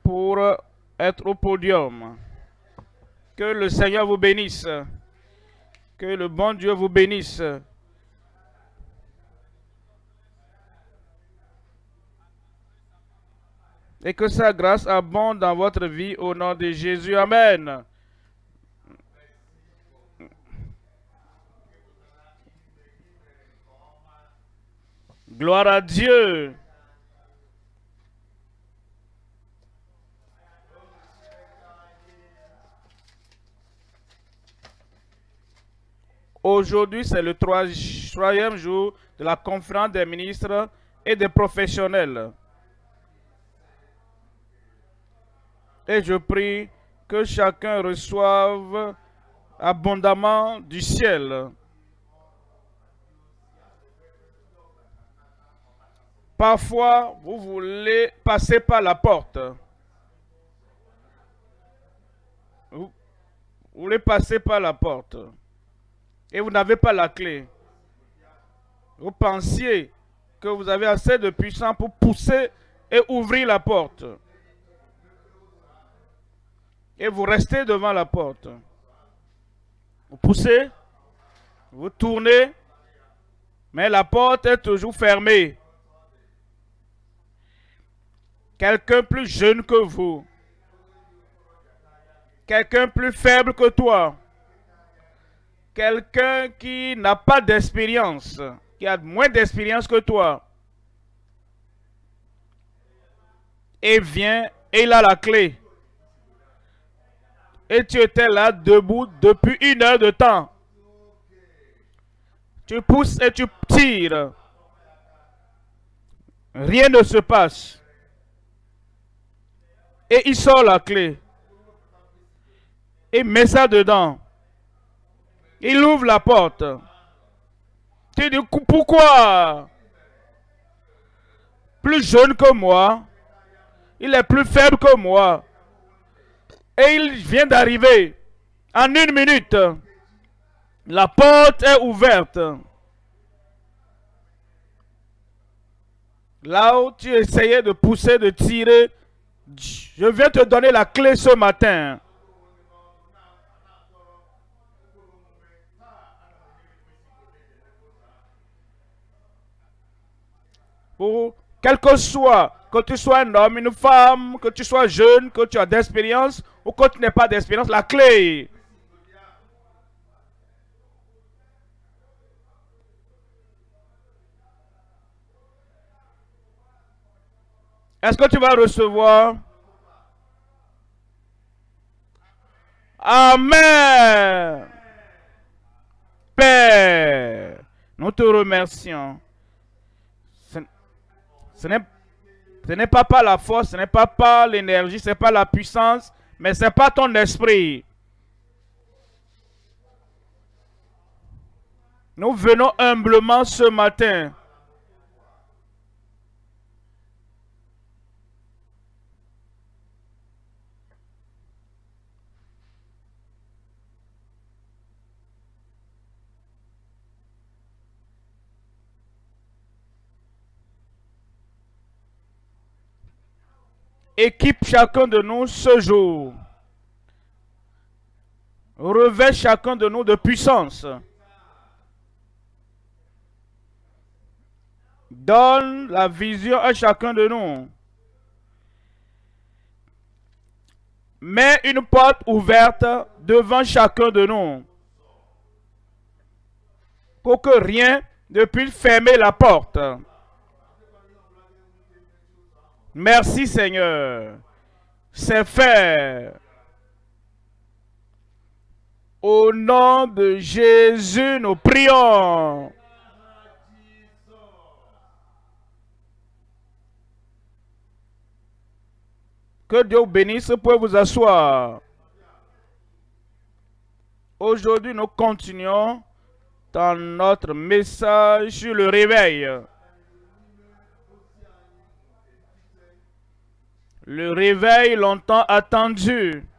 pour être au podium. Que le Seigneur vous bénisse. Que le bon Dieu vous bénisse. Et que sa grâce abonde dans votre vie au nom de Jésus. Amen. Gloire à Dieu. Aujourd'hui, c'est le troisième jour de la conférence des ministres et des professionnels. Et je prie que chacun reçoive abondamment du ciel. Parfois, vous voulez passer par la porte. Vous voulez passer par la porte. Et vous n'avez pas la clé. Vous pensiez que vous avez assez de puissance pour pousser et ouvrir la porte. Et vous restez devant la porte. Vous poussez, vous tournez, mais la porte est toujours fermée. Quelqu'un plus jeune que vous, quelqu'un plus faible que toi, quelqu'un qui n'a pas d'expérience, qui a moins d'expérience que toi, et vient et il a la clé. Et tu étais là debout depuis 1 heure de temps. Tu pousses et tu tires. Rien ne se passe. Et il sort la clé. Il met ça dedans. Il ouvre la porte. Tu dis pourquoi? Plus jeune que moi. Il est plus faible que moi. Et il vient d'arriver. En 1 minute. La porte est ouverte. Là où tu essayais de pousser, de tirer, je viens te donner la clé ce matin. Pour quel que soit, que tu sois un homme, une femme, que tu sois jeune, que tu as d'expérience ou que tu n'aies pas d'expérience, la clé. Est-ce que tu vas recevoir? Amen. Père, nous te remercions. Ce n'est pas par la force, ce n'est pas par l'énergie, ce n'est pas la puissance, mais c'est par ton esprit. Nous venons humblement ce matin. Équipe chacun de nous ce jour. Revêt chacun de nous de puissance. Donne la vision à chacun de nous. Mets une porte ouverte devant chacun de nous. Pour que rien ne puisse fermer la porte. Merci Seigneur. C'est fait. Au nom de Jésus, nous prions. Que Dieu vous bénisse, vous pouvez vous asseoir. Aujourd'hui, nous continuons dans notre message sur le réveil. Le réveil longtemps attendu.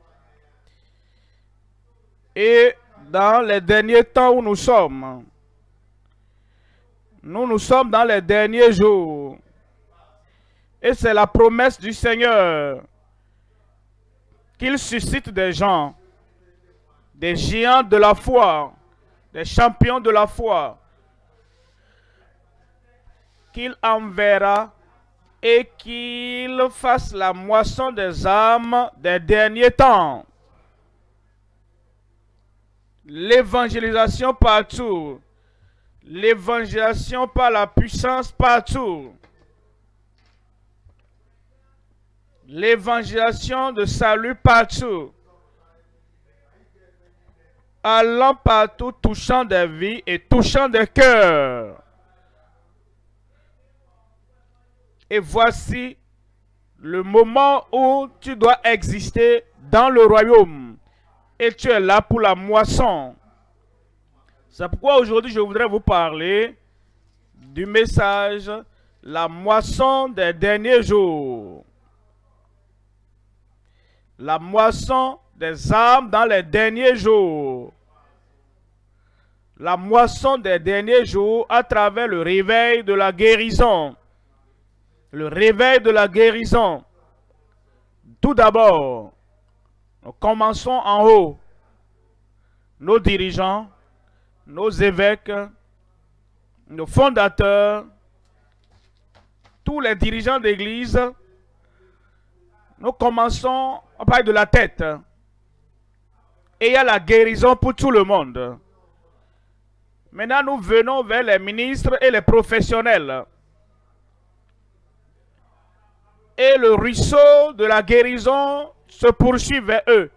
Et dans les derniers temps où nous sommes, nous sommes dans les derniers jours. Et c'est la promesse du Seigneur qu'il suscite des gens, des géants de la foi, des champions de la foi, qu'il enverra et qu'il fasse la moisson des âmes des derniers temps. L'évangélisation partout. L'évangélisation par la puissance partout. L'évangélisation de salut partout. Allant partout, touchant des vies et touchant des cœurs. Et voici le moment où tu dois exister dans le royaume. Et tu es là pour la moisson. C'est pourquoi aujourd'hui je voudrais vous parler du message « La moisson des derniers jours ». La moisson des âmes dans les derniers jours. La moisson des derniers jours à travers le réveil de la guérison. Le réveil de la guérison. Tout d'abord, nous commençons en haut. Nos dirigeants, nos évêques, nos fondateurs, tous les dirigeants d'église, nous commençons à parler de la tête. Et il y a la guérison pour tout le monde. Maintenant, nous venons vers les ministres et les professionnels. Et le ruisseau de la guérison se poursuit vers eux.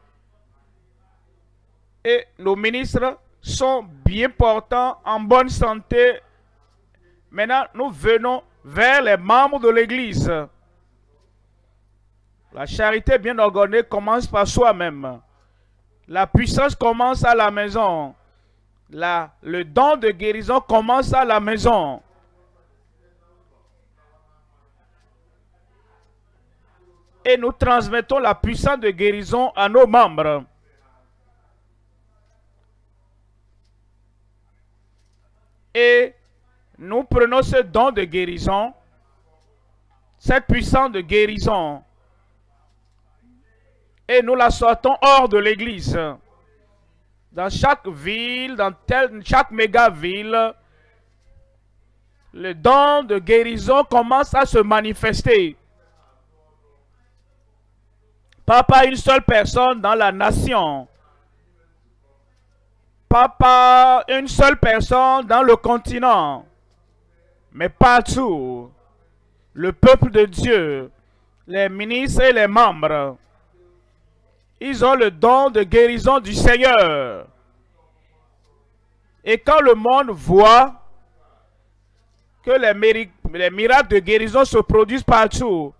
Et nos ministres sont bien portants, en bonne santé. Maintenant, nous venons vers les membres de l'Église. La charité bien ordonnée commence par soi-même. La puissance commence à la maison. Le don de guérison commence à la maison. Et nous transmettons la puissance de guérison à nos membres. Et nous prenons ce don de guérison, cette puissance de guérison, et nous la sortons hors de l'église. Dans chaque ville, dans chaque méga-ville, le don de guérison commence à se manifester. Pas par une seule personne dans la nation. Pas par une seule personne dans le continent. Mais partout. Le peuple de Dieu, les ministres et les membres, ils ont le don de guérison du Seigneur. Et quand le monde voit que les miracles de guérison se produisent partout,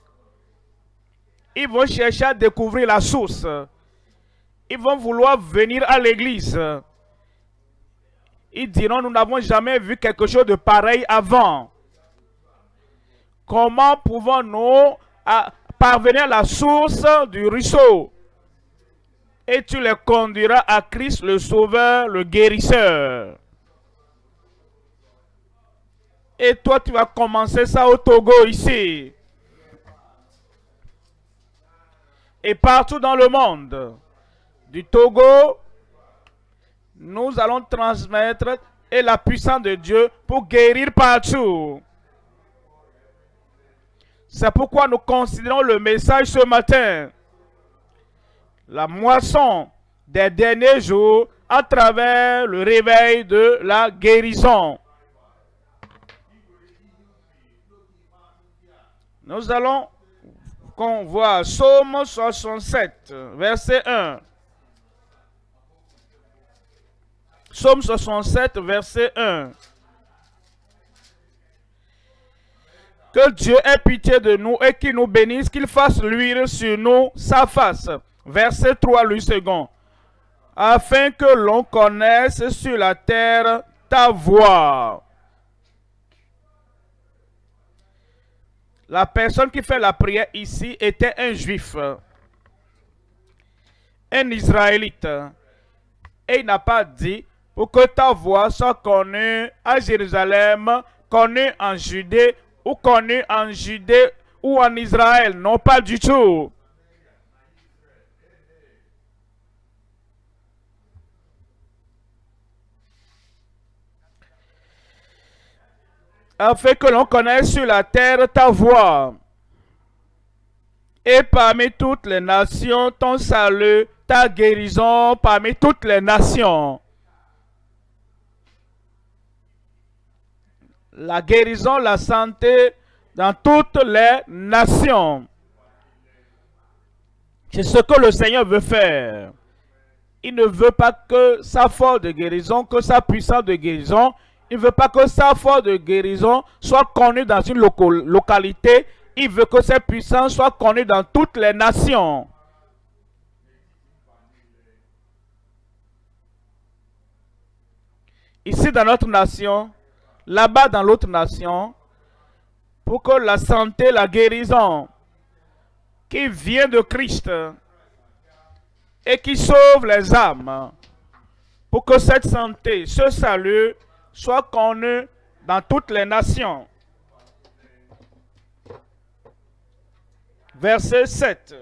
ils vont chercher à découvrir la source. Ils vont vouloir venir à l'église. Ils diront, nous n'avons jamais vu quelque chose de pareil avant. Comment pouvons-nous parvenir à la source du ruisseau? Et tu les conduiras à Christ le Sauveur, le guérisseur. Et toi, tu vas commencer ça au Togo ici. Et partout dans le monde. Du Togo, nous allons transmettre et la puissance de Dieu pour guérir partout. C'est pourquoi nous considérons le message ce matin. La moisson des derniers jours à travers le réveil de la guérison. Nous allons voir Psaume 67, verset 1. Psaume 67, verset 1. Que Dieu ait pitié de nous et qu'il nous bénisse, qu'il fasse luire sur nous sa face. Verset 3, lui second. Afin que l'on connaisse sur la terre ta voix. La personne qui fait la prière ici était un juif, un israélite. Et il n'a pas dit, pour que ta voix soit connue à Jérusalem, connue en Judée, ou connue en Judée ou en Israël. Non, pas du tout. afin que l'on connaisse sur la terre ta voie, et parmi toutes les nations ton salut, ta guérison parmi toutes les nations. La guérison, la santé dans toutes les nations. C'est ce que le Seigneur veut faire. Il ne veut pas que sa force de guérison, que sa puissance de guérison, il ne veut pas que sa force de guérison soit connue dans une localité. Il veut que sa puissance soit connue dans toutes les nations. Ici dans notre nation, là-bas dans l'autre nation, pour que la santé, la guérison qui vient de Christ et qui sauve les âmes, pour que cette santé, ce salut soit connu dans toutes les nations. Verset 7.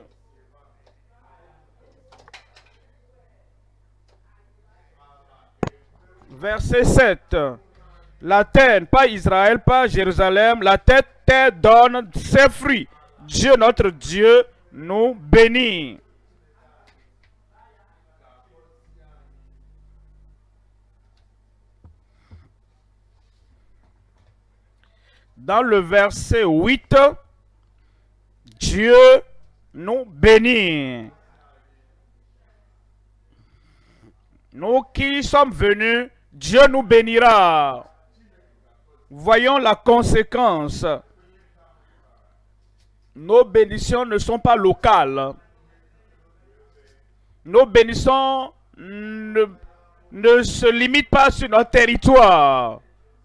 Verset 7. La terre, pas Israël, pas Jérusalem, la terre donne ses fruits. Dieu, notre Dieu, nous bénit. Dans le verset 8, Dieu nous bénit. Nous qui sommes venus, Dieu nous bénira. Voyons la conséquence. Nos bénédictions ne sont pas locales. Nos bénédictions ne se limitent pas sur notre territoire.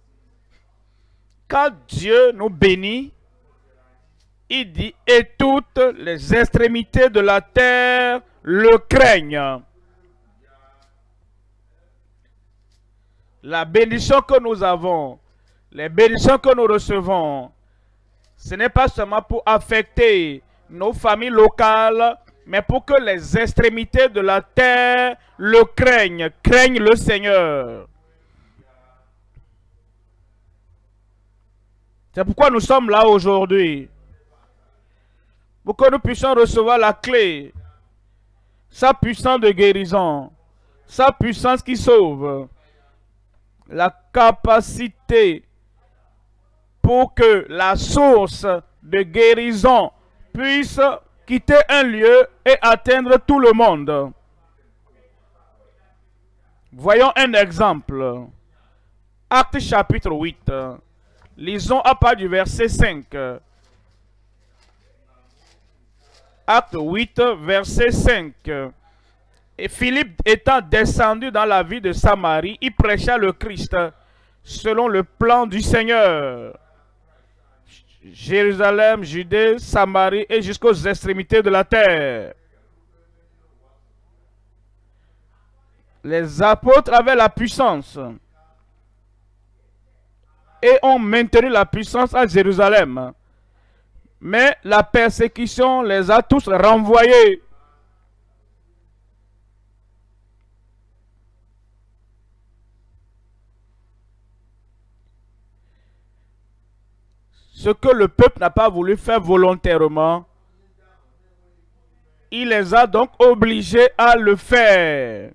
Quand Dieu nous bénit, il dit, et toutes les extrémités de la terre le craignent. La bénédiction que nous avons, les bénédictions que nous recevons, ce n'est pas seulement pour affecter nos familles locales, mais pour que les extrémités de la terre le craignent, craignent le Seigneur. C'est pourquoi nous sommes là aujourd'hui. Pour que nous puissions recevoir la clé, sa puissance de guérison, sa puissance qui sauve, la capacité pour que la source de guérison puisse quitter un lieu et atteindre tout le monde. Voyons un exemple. Actes chapitre 8. Lisons à part du verset 5. Acte 8, verset 5. Et Philippe étant descendu dans la ville de Samarie, il prêcha le Christ selon le plan du Seigneur. Jérusalem, Judée, Samarie et jusqu'aux extrémités de la terre. Les apôtres avaient la puissance et ont maintenu la puissance à Jérusalem. Mais la persécution les a tous renvoyés. Ce que le peuple n'a pas voulu faire volontairement, il les a donc obligés à le faire.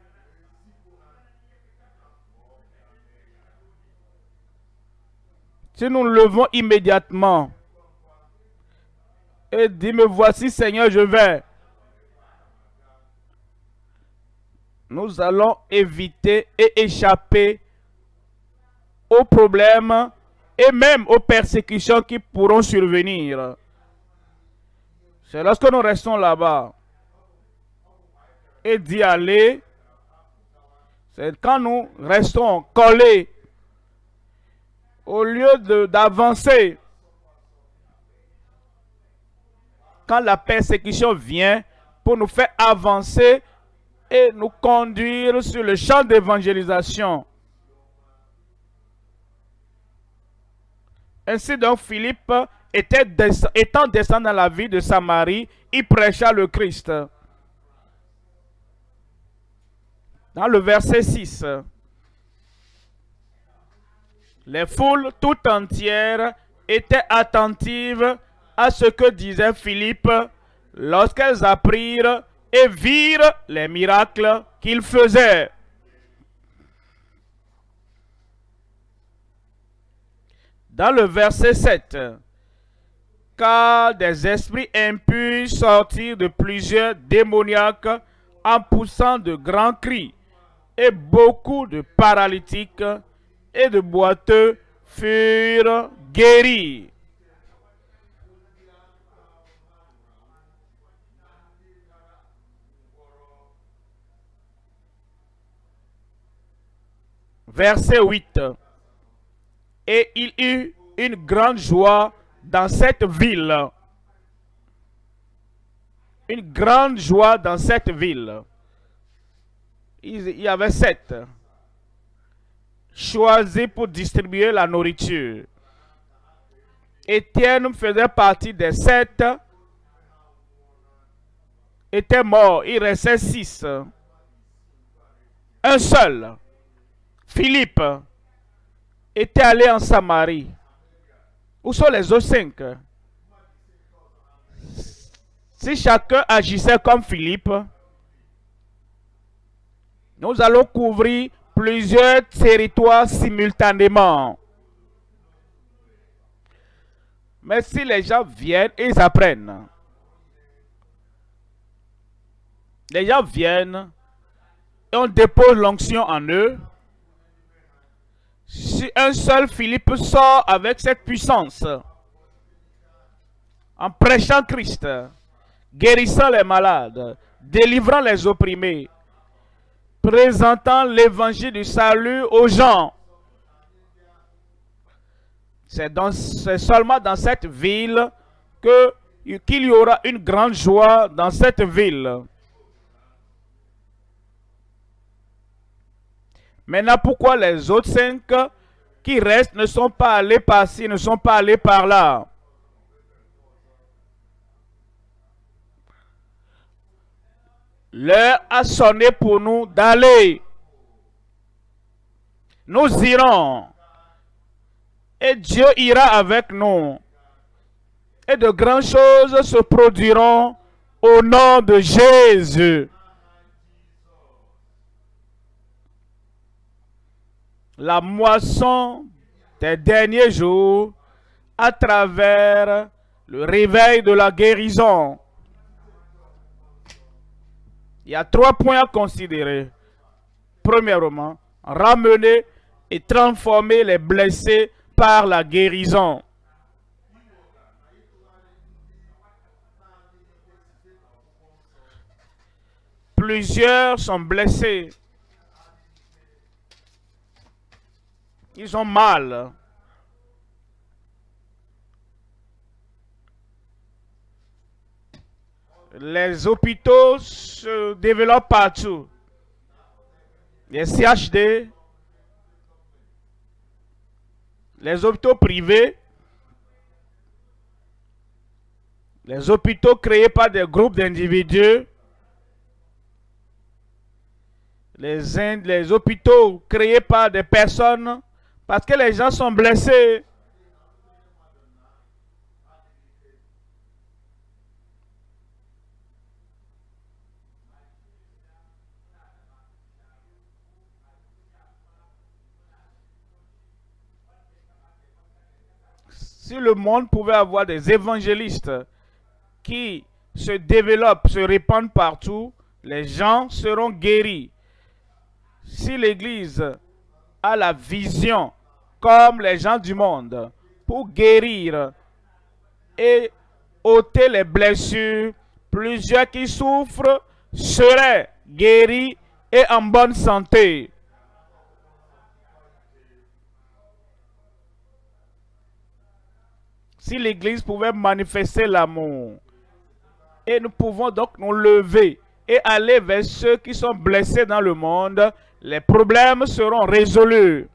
Si nous nous levons immédiatement et dit, me voici Seigneur, je vais, nous allons éviter et échapper aux problèmes et même aux persécutions qui pourront survenir. C'est lorsque nous restons là-bas et d'y aller, c'est quand nous restons collés au lieu d'avancer. Quand la persécution vient pour nous faire avancer et nous conduire sur le champ d'évangélisation. Ainsi donc Philippe, étant descendu dans la ville de Samarie, il prêcha le Christ. Dans le verset 6. Les foules tout entières étaient attentives à ce que disait Philippe lorsqu'elles apprirent et virent les miracles qu'il faisait. Dans le verset 7, car des esprits impurs sortirent de plusieurs démoniaques en poussant de grands cris, et beaucoup de paralytiques et de boiteux furent guéris. Verset 8. Et il eut une grande joie dans cette ville. Une grande joie dans cette ville. Il y avait 7 choisis pour distribuer la nourriture. Étienne faisait partie des 7. Était mort. Il restait 6. Un seul, Philippe, était allé en Samarie. Où sont les autres 5? Si chacun agissait comme Philippe, nous allons couvrir plusieurs territoires simultanément. Mais si les gens viennent, ils apprennent. Les gens viennent et on dépose l'onction en eux. Si un seul Philippe sort avec cette puissance, en prêchant Christ, guérissant les malades, délivrant les opprimés, présentant l'évangile du salut aux gens, c'est seulement dans cette ville qu'il y aura une grande joie dans cette ville. Maintenant, pourquoi les autres 5 qui restent ne sont pas allés par-ci, ne sont pas allés par-là? L'heure a sonné pour nous d'aller. Nous irons. Et Dieu ira avec nous. Et de grandes choses se produiront au nom de Jésus. La moisson des derniers jours à travers le réveil de la guérison. Il y a 3 points à considérer. Premièrement, ramener et transformer les blessés par la guérison. Plusieurs sont blessés. Ils ont mal. Les hôpitaux se développent partout. Les CHD, les hôpitaux privés, les hôpitaux créés par des groupes d'individus, les hôpitaux créés par des personnes parce que les gens sont blessés. Si le monde pouvait avoir des évangélistes qui se développent, se répandent partout, les gens seront guéris. Si l'Église a la vision, comme les gens du monde, pour guérir et ôter les blessures, plusieurs qui souffrent seraient guéris et en bonne santé. Si l'Église pouvait manifester l'amour, et nous pouvons donc nous lever et aller vers ceux qui sont blessés dans le monde, les problèmes seront résolus.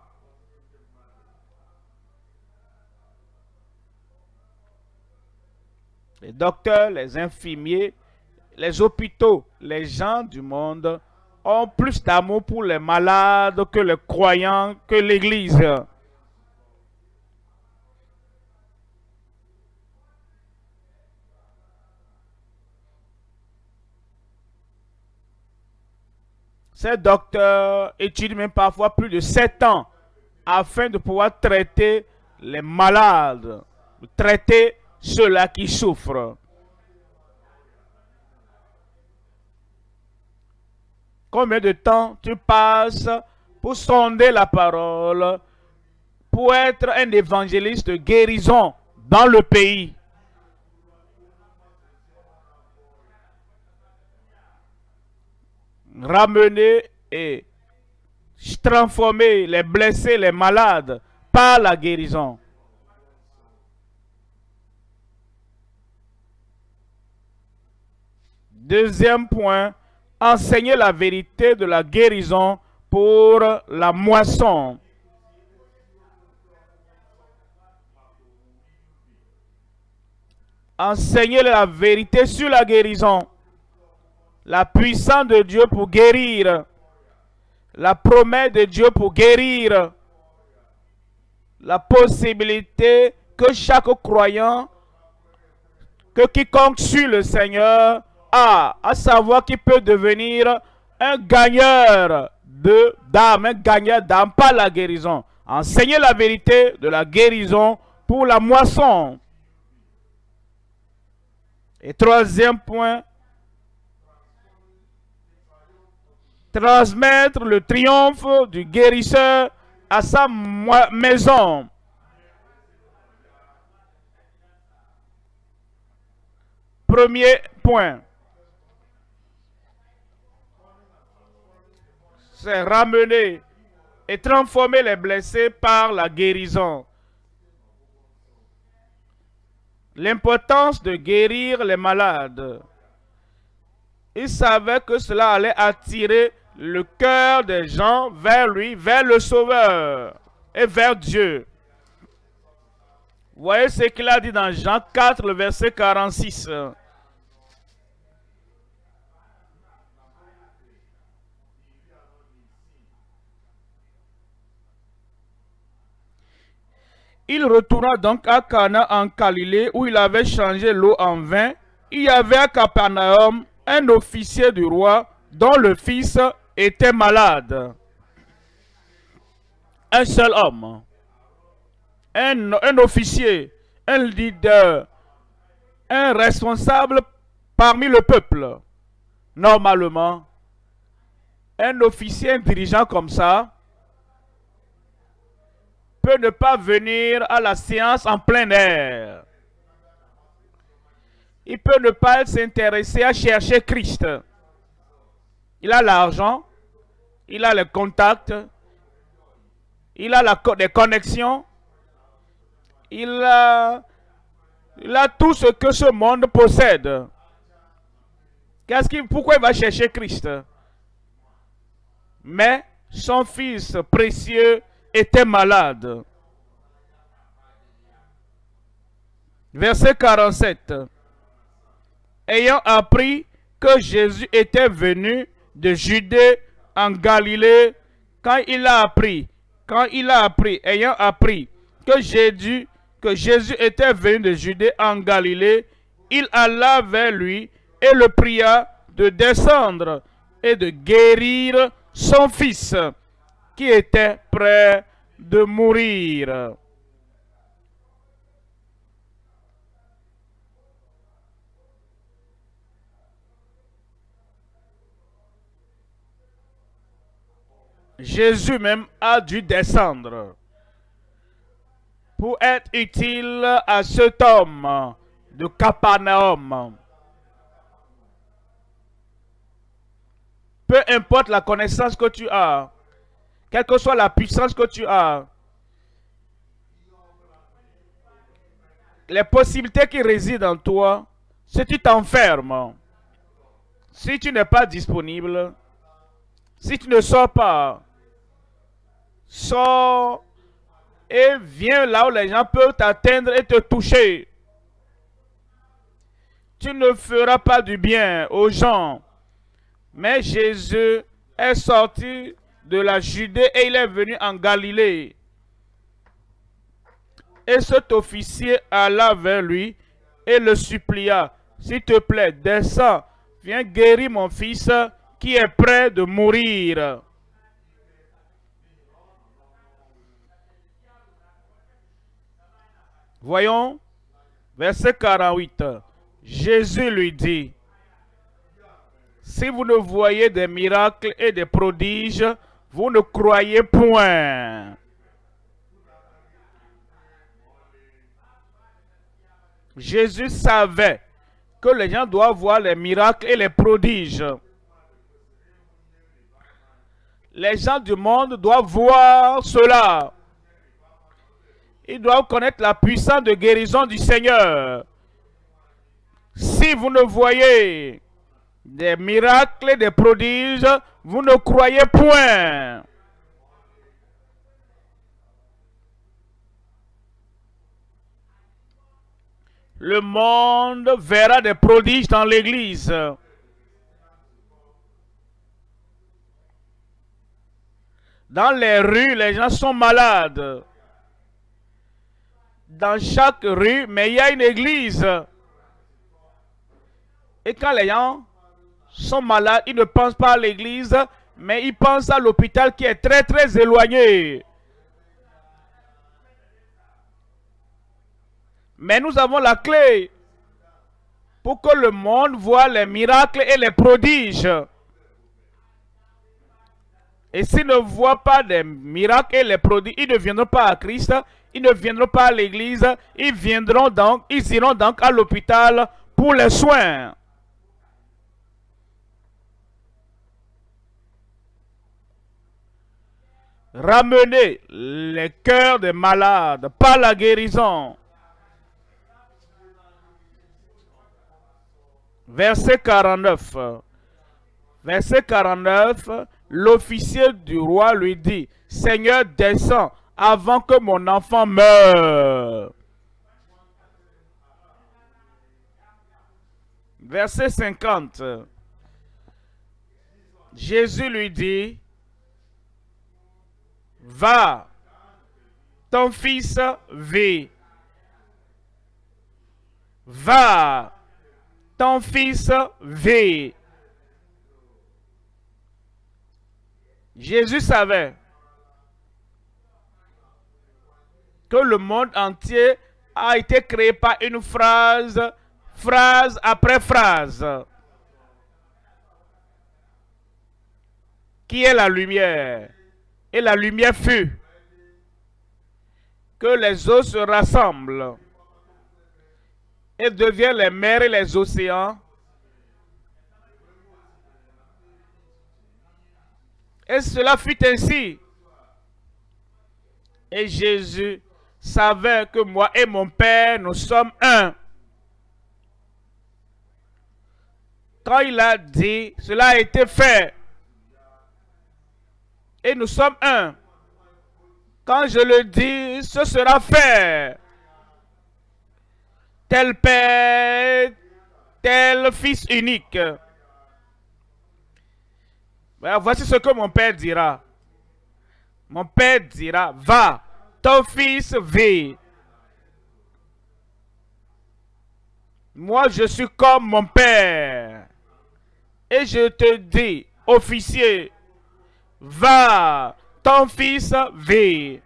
Les docteurs, les infirmiers, les hôpitaux, les gens du monde ont plus d'amour pour les malades que les croyants, que l'Église. Ces docteurs étudient même parfois plus de 7 ans afin de pouvoir traiter les malades, traiter ceux-là qui souffrent. Combien de temps tu passes pour sonder la parole, pour être un évangéliste de guérison dans le pays? Ramener et transformer les blessés, les malades par la guérison. Deuxième point, enseigner la vérité de la guérison pour la moisson. Enseigner la vérité sur la guérison. La puissance de Dieu pour guérir. La promesse de Dieu pour guérir. La possibilité que chaque croyant, que quiconque suit le Seigneur a, à savoir qu'il peut devenir un gagneur d'âme, un gagneur d'âme par la guérison. Enseigner la vérité de la guérison pour la moisson. Et troisième point, transmettre le triomphe du guérisseur à sa maison. Premier point, c'est ramener et transformer les blessés par la guérison. L'importance de guérir les malades. Il savait que cela allait attirer le cœur des gens vers lui, vers le Sauveur et vers Dieu. Voyez ce qu'il a dit dans Jean 4, le verset 46. Il retourna donc à Cana en Galilée où il avait changé l'eau en vin. Il y avait à Capernaum un officier du roi dont le fils était malade. Un seul homme. Un officier, un leader, un responsable parmi le peuple. Normalement, un officier, un dirigeant comme ça, peut ne pas venir à la séance en plein air. Il peut ne pas s'intéresser à chercher Christ. Il a l'argent, il a les contacts, il a des connexions, il a tout ce que ce monde possède. Pourquoi il va chercher Christ? Mais son fils précieux était malade. Verset 47. Ayant appris que Jésus était venu de Judée en Galilée, ayant appris que Jésus était venu de Judée en Galilée, il alla vers lui et le pria de descendre et de guérir son fils qui était près de mourir. Jésus même a dû descendre pour être utile à cet homme de Capernaum. Peu importe la connaissance que tu as, quelle que soit la puissance que tu as, les possibilités qui résident en toi, si tu t'enfermes, si tu n'es pas disponible, si tu ne sors pas, sors et viens là où les gens peuvent t'atteindre et te toucher. Tu ne feras pas du bien aux gens. Mais Jésus est sorti de la Judée et il est venu en Galilée. Et cet officier alla vers lui et le supplia. S'il te plaît, descends, viens guérir mon fils qui est près de mourir. Voyons, verset 48. Jésus lui dit, si vous ne voyez des miracles et des prodiges, vous ne croyez point. Jésus savait que les gens doivent voir les miracles et les prodiges. Les gens du monde doivent voir cela. Ils doivent connaître la puissance de guérison du Seigneur. Si vous ne voyez des miracles et des prodiges, vous ne croyez point. Le monde verra des prodiges dans l'église. Dans les rues, les gens sont malades. Dans chaque rue, mais il y a une église. Et quand les gens sont malades, ils ne pensent pas à l'église, mais ils pensent à l'hôpital qui est très très éloigné. Mais nous avons la clé pour que le monde voit les miracles et les prodiges. Et s'ils ne voient pas des miracles et les prodiges, ils ne viendront pas à Christ, ils ne viendront pas à l'église, ils iront donc à l'hôpital pour les soins. Ramener les cœurs des malades par la guérison. Verset 49. Verset 49, l'officier du roi lui dit, « Seigneur, descends avant que mon enfant meure. » Verset 50. Jésus lui dit, « Va, ton fils vit. Va, ton fils vit. » Jésus savait que le monde entier a été créé par une phrase, phrase après phrase. Qui est la lumière? Et la lumière fut. Que les eaux se rassemblent et deviennent les mers et les océans. Et cela fut ainsi. Et Jésus savait que moi et mon Père, nous sommes un. Quand il a dit, cela a été fait. Et nous sommes un. Quand je le dis, ce sera fait. Tel Père, tel Fils unique. Voici ce que mon Père dira. Mon Père dira, va, ton fils vit. Moi, je suis comme mon Père. Et je te dis, officier, va, ton fils vit.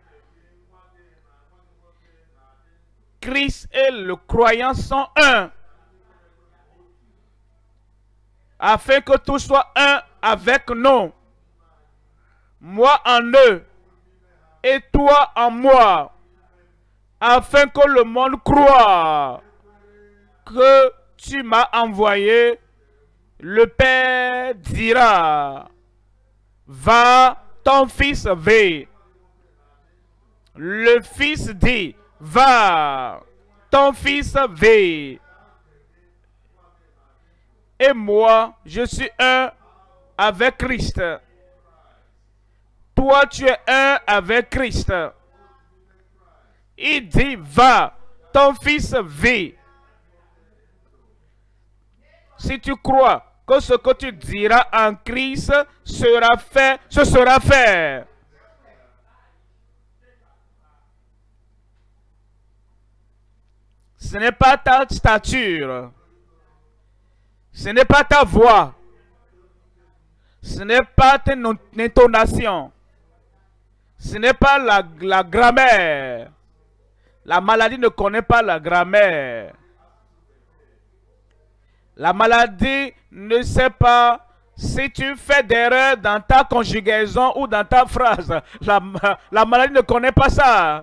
Christ et le croyant sont un. Afin que tout soit un avec nous. Moi en eux et toi en moi. Afin que le monde croie que tu m'as envoyé. Le Père dira, va, ton fils vit. Le Fils dit, va, ton fils vit. Et moi, je suis un avec Christ. Toi, tu es un avec Christ. Il dit, va, ton fils vit. Si tu crois que ce que tu diras en Christ sera fait, ce sera fait. Ce n'est pas ta stature. Ce n'est pas ta voix. Ce n'est pas ton intonation. Ce n'est pas la grammaire. La maladie ne connaît pas la grammaire. La maladie ne sait pas si tu fais d'erreur dans ta conjugaison ou dans ta phrase. La maladie ne connaît pas ça.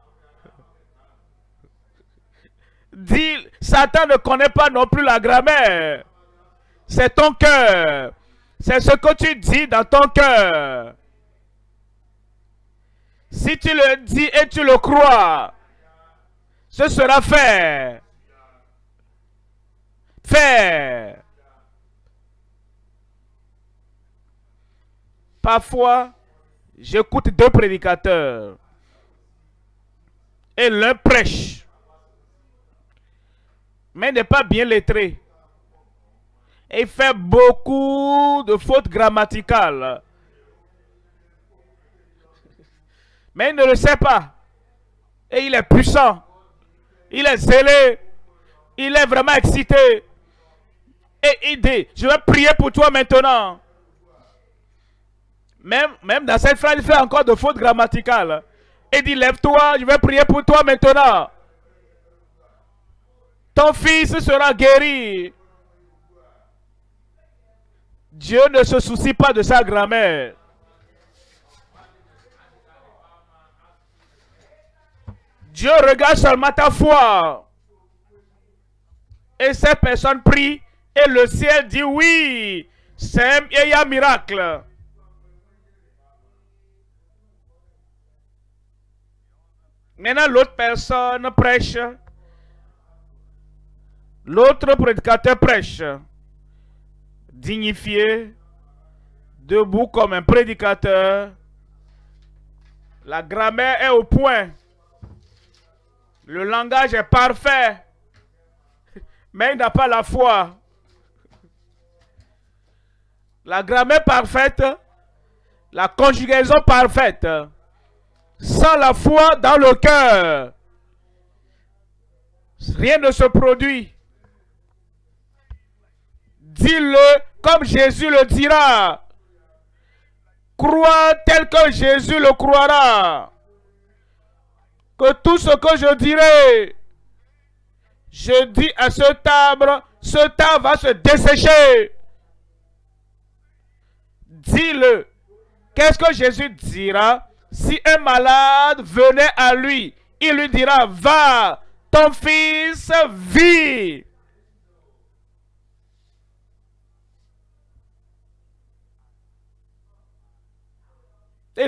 Dis, Satan ne connaît pas non plus la grammaire. C'est ton cœur. C'est ce que tu dis dans ton cœur. Si tu le dis et tu le crois, ce sera fait. Fait. Parfois, j'écoute deux prédicateurs. Et l'un prêche. Mais n'est pas bien lettré. Et il fait beaucoup de fautes grammaticales. Mais il ne le sait pas. Et il est puissant. Il est zélé. Il est vraiment excité. Et il dit, je vais prier pour toi maintenant. Même dans cette phrase, il fait encore de fautes grammaticales. Il dit, lève-toi, je vais prier pour toi maintenant. Ton fils sera guéri. Dieu ne se soucie pas de sa grammaire. Dieu regarde seulement ta foi. Et cette personne prie et le ciel dit oui. C'est un miracle. Maintenant, l'autre personne prêche. L'autre prédicateur prêche. Dignifié, debout comme un prédicateur. La grammaire est au point. Le langage est parfait. Mais il n'a pas la foi. La grammaire parfaite, la conjugaison parfaite. Sans la foi dans le cœur, rien ne se produit. Dis-le comme Jésus le dira. Crois tel que Jésus le croira. Que tout ce que je dirai, je dis à ce arbre va se dessécher. Dis-le. Qu'est-ce que Jésus dira si un malade venait à lui? Il lui dira, va, ton fils vit. Et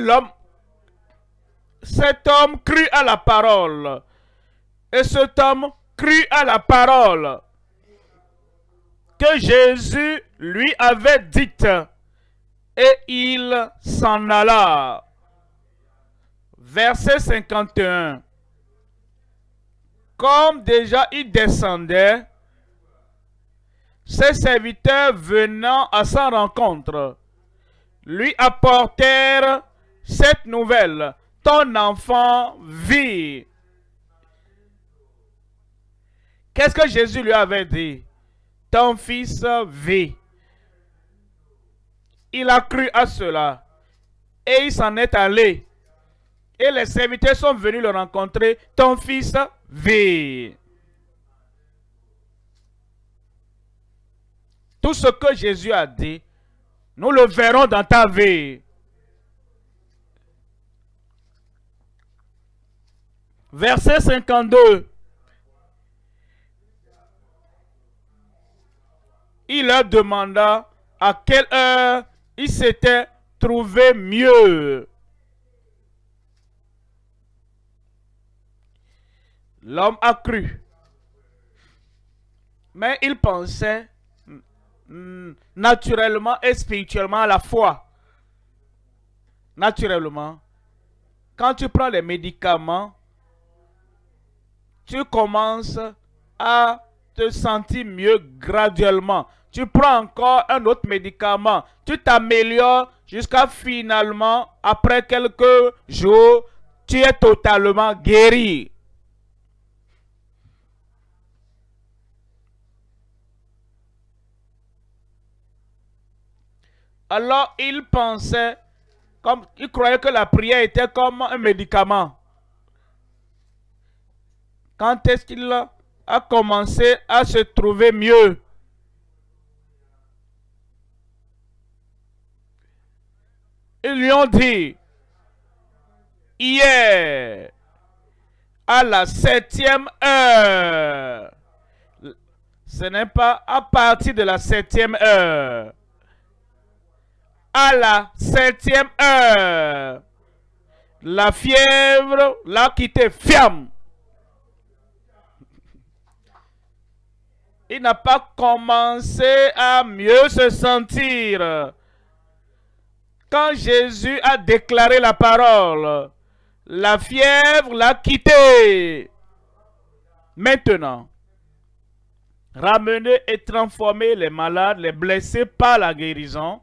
cet homme crut à la parole. Et cet homme crut à la parole que Jésus lui avait dite. Et il s'en alla. Verset 51. Comme déjà il descendait, ses serviteurs venant à sa rencontre lui apportèrent cette nouvelle. Ton enfant vit. Qu'est-ce que Jésus lui avait dit? Ton fils vit. Il a cru à cela. Et il s'en est allé. Et les serviteurs sont venus le rencontrer. Ton fils vit. Tout ce que Jésus a dit, nous le verrons dans ta vie. Verset 52. Il leur demanda à quelle heure il s'était trouvé mieux. L'homme a cru. Mais il pensait naturellement et spirituellement à la foi. Naturellement, quand tu prends les médicaments, tu commences à te sentir mieux graduellement. Tu prends encore un autre médicament. Tu t'améliores jusqu'à finalement, après quelques jours, tu es totalement guéri. Alors il pensait, il croyait que la prière était comme un médicament. Quand est-ce qu'il a commencé à se trouver mieux? Ils lui ont dit, hier, à la 7e heure, ce n'est pas à partir de la 7e heure, à la 7e heure, la fièvre l'a quitté, fiam. Il n'a pas commencé à mieux se sentir. Quand Jésus a déclaré la parole, la fièvre l'a quitté. Maintenant, ramener et transformer les malades, les blessés par la guérison.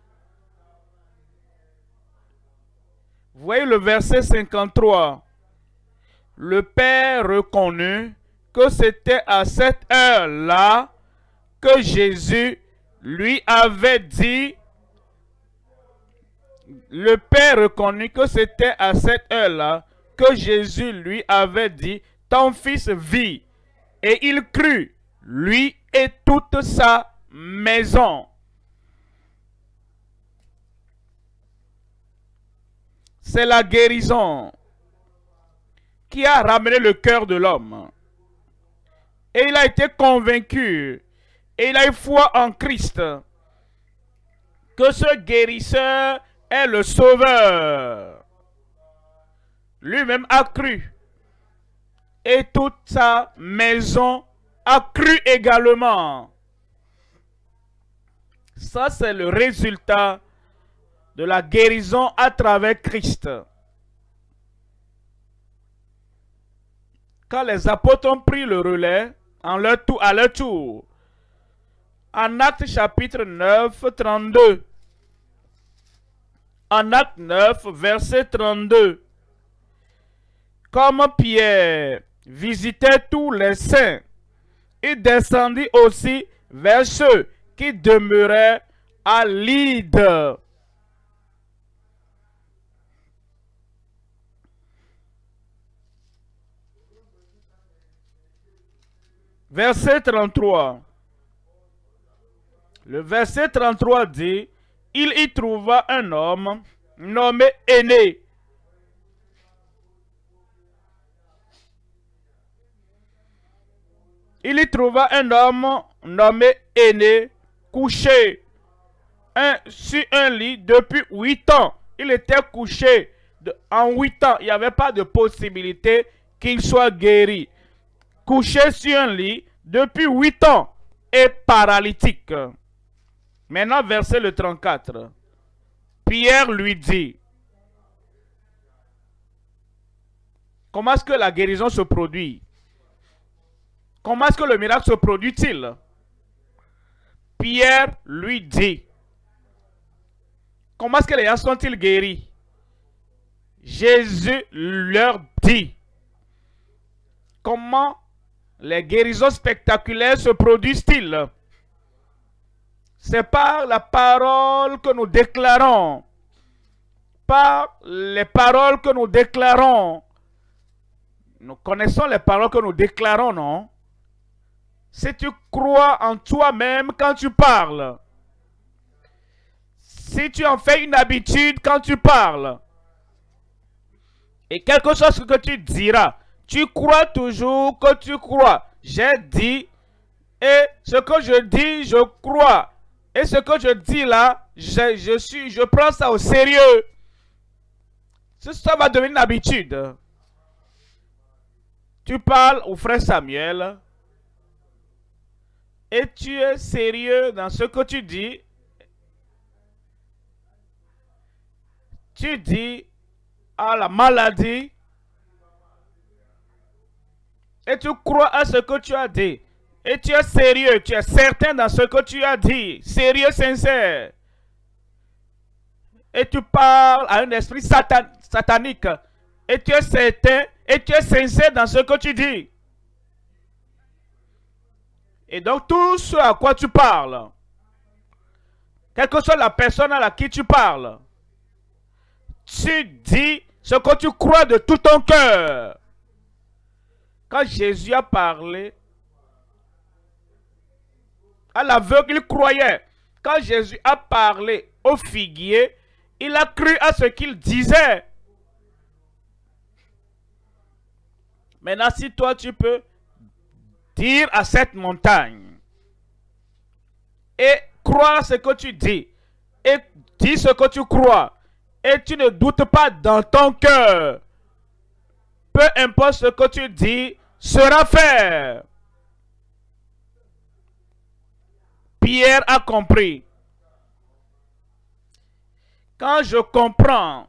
Vous voyez le verset 53. Le Père reconnut que c'était à cette heure-là que Jésus lui avait dit. Le Père reconnut que c'était à cette heure-là que Jésus lui avait dit, ton fils vit. Et il crut, lui et toute sa maison. C'est la guérison qui a ramené le cœur de l'homme. Et il a été convaincu, et il a eu foi en Christ, que ce guérisseur est le sauveur. Lui-même a cru. Et toute sa maison a cru également. Ça, c'est le résultat de la guérison à travers Christ. Quand les apôtres ont pris le relais à leur tour, en Actes chapitre 9, 32, en Actes 9, verset 32, comme Pierre visitait tous les saints, il descendit aussi vers ceux qui demeuraient à Lyde. Verset 33. Le verset 33 dit, il y trouva un homme nommé Aîné. Il y trouva un homme nommé Aîné, couché sur un lit depuis 8 ans. Il était couché en 8 ans. Il n'y avait pas de possibilité qu'il soit guéri. Couché sur un lit depuis 8 ans et paralytique. Maintenant, verset le 34. Pierre lui dit, comment est-ce que la guérison se produit? Comment est-ce que le miracle se produit-il? Pierre lui dit, comment est-ce que les gens sont-ils guéris? Jésus leur dit, comment les guérisons spectaculaires se produisent-ils? C'est par la parole que nous déclarons. Par les paroles que nous déclarons. Nous connaissons les paroles que nous déclarons, non? Si tu crois en toi-même quand tu parles. Si tu en fais une habitude quand tu parles. Et quelque chose que tu diras. Tu crois toujours que tu crois. J'ai dit. Et ce que je dis, je crois. Et ce que je dis là, je prends ça au sérieux. Ça va devenir une habitude. Tu parles au frère Samuel. Et tu es sérieux dans ce que tu dis. Tu dis à la maladie. Et tu crois à ce que tu as dit. Et tu es sérieux, tu es certain dans ce que tu as dit. Sérieux, sincère. Et tu parles à un esprit satanique. Et tu es certain, et tu es sincère dans ce que tu dis. Et donc tout ce à quoi tu parles, quelle que soit la personne à laquelle tu parles, tu dis ce que tu crois de tout ton cœur. Quand Jésus a parlé à l'aveugle, il croyait. Quand Jésus a parlé au figuier, il a cru à ce qu'il disait. Maintenant, si toi tu peux dire à cette montagne et croire ce que tu dis et dis ce que tu crois et tu ne doutes pas dans ton cœur, peu importe ce que tu dis, sera fait. Pierre a compris. Quand je comprends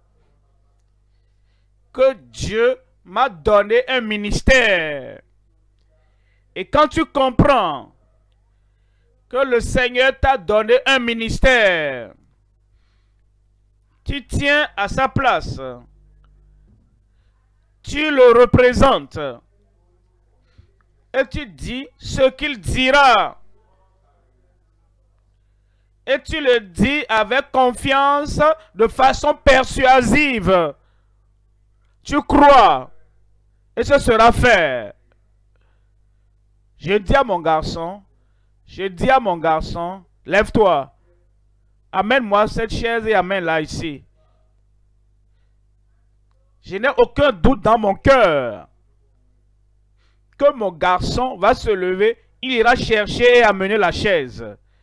que Dieu m'a donné un ministère, et quand tu comprends que le Seigneur t'a donné un ministère, tu tiens à sa place. Tu le représentes. Et tu dis ce qu'il dira. Et tu le dis avec confiance, de façon persuasive. Tu crois. Et ce sera fait. Je dis à mon garçon, lève-toi. Amène-moi cette chaise et amène-la ici. Je n'ai aucun doute dans mon cœur que mon garçon va se lever, il ira chercher et amener la chaise.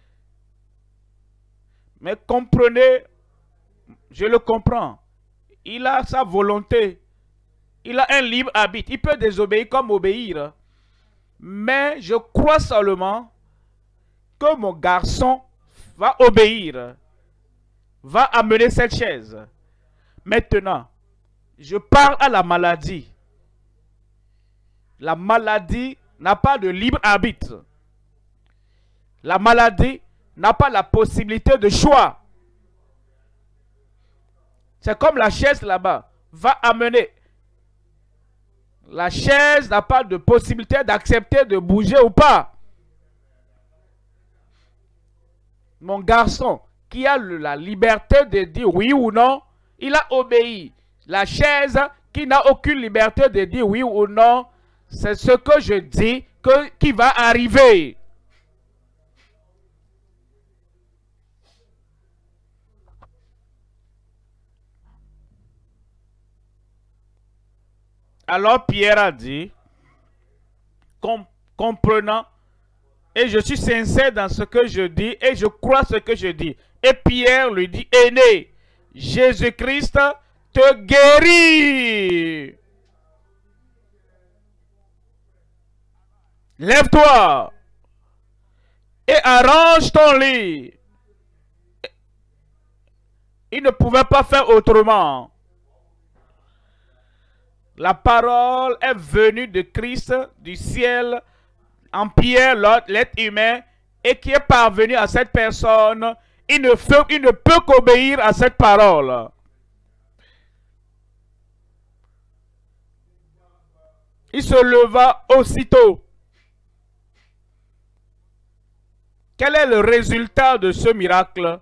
Mais comprenez, je le comprends. Il a sa volonté. Il a un libre arbitre. Il peut désobéir comme obéir. Mais je crois seulement que mon garçon va obéir. Va amener cette chaise. Maintenant, je parle à la maladie. La maladie n'a pas de libre arbitre. La maladie n'a pas la possibilité de choix. C'est comme la chaise là-bas. Va amener. La chaise n'a pas de possibilité d'accepter de bouger ou pas. Mon garçon qui a la liberté de dire oui ou non, il a obéi. La chaise qui n'a aucune liberté de dire oui ou non, c'est ce que je dis qui va arriver. Alors Pierre a dit, comprenant, et je suis sincère dans ce que je dis, et je crois ce que je dis. Et Pierre lui dit, aîné, Jésus-Christ te guérit. Lève-toi et arrange ton lit. Il ne pouvait pas faire autrement. La parole est venue de Christ, du ciel, en Pierre, l'être humain, et qui est parvenu à cette personne. Il ne peut qu'obéir à cette parole. Il se leva aussitôt. Quel est le résultat de ce miracle?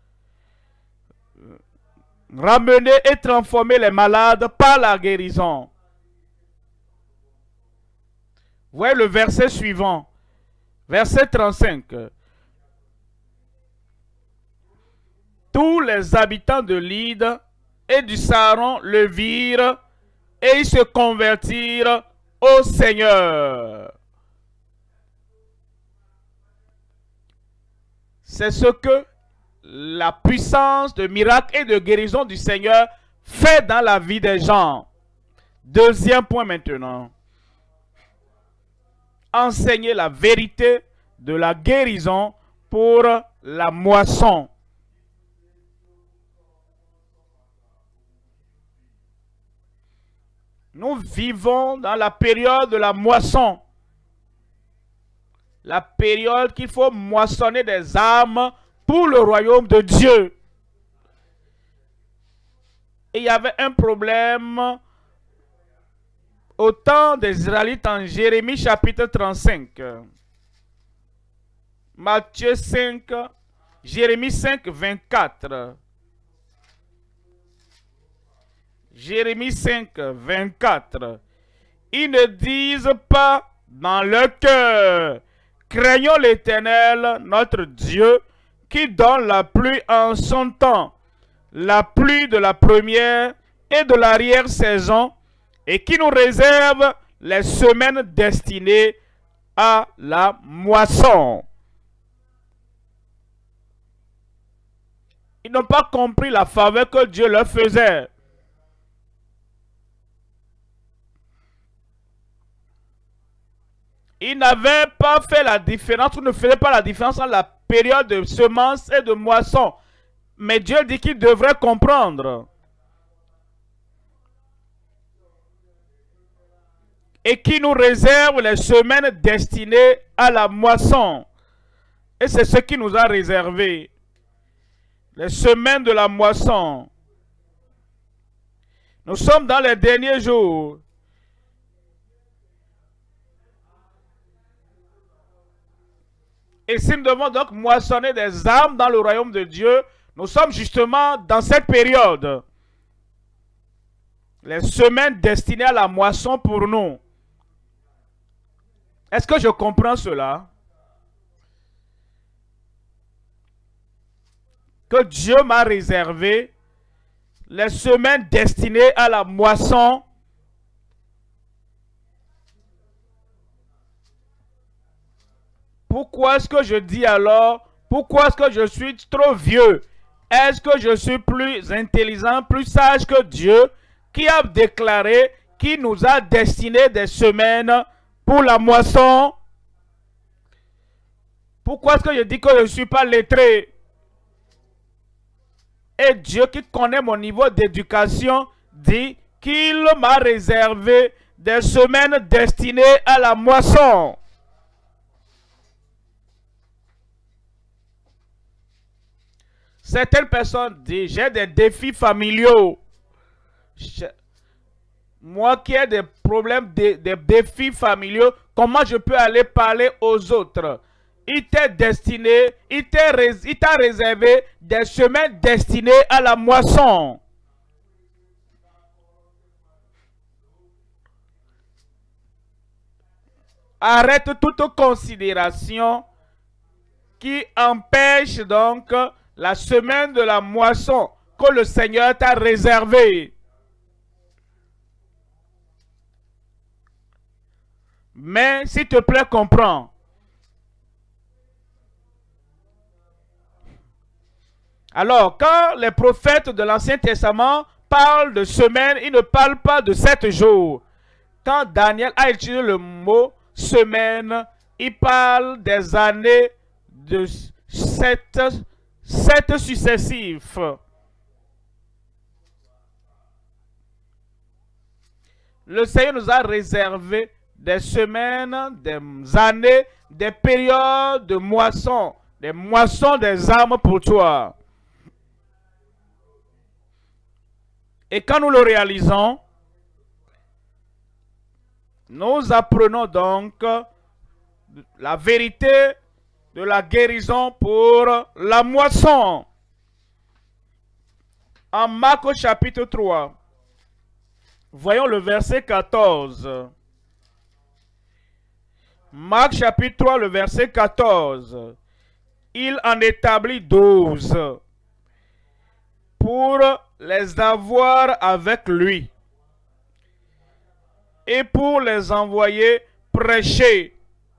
Ramener et transformer les malades par la guérison. Voyez le verset suivant. Verset 35. Tous les habitants de Lyde et du Saron le virent et ils se convertirent au Seigneur. C'est ce que la puissance de miracle et de guérison du Seigneur fait dans la vie des gens. Deuxième point maintenant. Enseigner la vérité de la guérison pour la moisson. Nous vivons dans la période de la moisson. La période qu'il faut moissonner des âmes pour le royaume de Dieu. Et il y avait un problème au temps des Israélites en Jérémie chapitre 35. Matthieu 5, Jérémie 5, 24. Jérémie 5, 24. Ils ne disent pas dans leur cœur, craignons l'Éternel, notre Dieu, qui donne la pluie en son temps, la pluie de la première et de l'arrière-saison, et qui nous réserve les semaines destinées à la moisson. Ils n'ont pas compris la faveur que Dieu leur faisait. Ils n'avaient pas fait la différence, ou ne faisaient pas la différence entre la période de semence et de moisson. Mais Dieu dit qu'ils devraient comprendre. Et qui nous réserve les semaines destinées à la moisson. Et c'est ce qui nous a réservé. Les semaines de la moisson. Nous sommes dans les derniers jours. Et si nous devons donc moissonner des âmes dans le royaume de Dieu, nous sommes justement dans cette période. Les semaines destinées à la moisson pour nous. Est-ce que je comprends cela? Que Dieu m'a réservé les semaines destinées à la moisson. Pourquoi est-ce que je dis alors, pourquoi est-ce que je suis trop vieux? Est-ce que je suis plus intelligent, plus sage que Dieu qui a déclaré, qui nous a destiné des semaines pour la moisson? Pourquoi est-ce que je dis que je ne suis pas lettré? Et Dieu qui connaît mon niveau d'éducation dit qu'il m'a réservé des semaines destinées à la moisson. Certaines personnes disent, j'ai des défis familiaux. Moi qui ai des problèmes, des défis familiaux, comment je peux aller parler aux autres? Il t'est destiné, il t'a réservé des semaines destinées à la moisson. Arrête toute considération qui empêche donc la semaine de la moisson que le Seigneur t'a réservée. Mais s'il te plaît, comprends. Alors, quand les prophètes de l'Ancien Testament parlent de semaine, ils ne parlent pas de 7 jours. Quand Daniel a utilisé le mot semaine, il parle des années de 7 successifs. Le Seigneur nous a réservé des semaines, des années, des périodes de moisson, des moissons des âmes pour toi. Et quand nous le réalisons, nous apprenons donc la vérité de la guérison pour la moisson. En Marc au chapitre 3, voyons le verset 14. Marc chapitre 3, le verset 14. Il en établit 12 pour les avoir avec lui et pour les envoyer prêcher.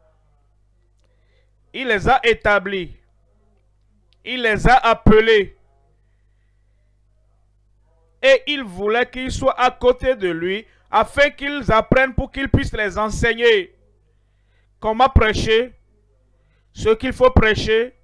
Il les a établis. Il les a appelés. Et il voulait qu'ils soient à côté de lui afin qu'ils apprennent pour qu'ils puissent les enseigner. Comment prêcher? Ce qu'il faut prêcher.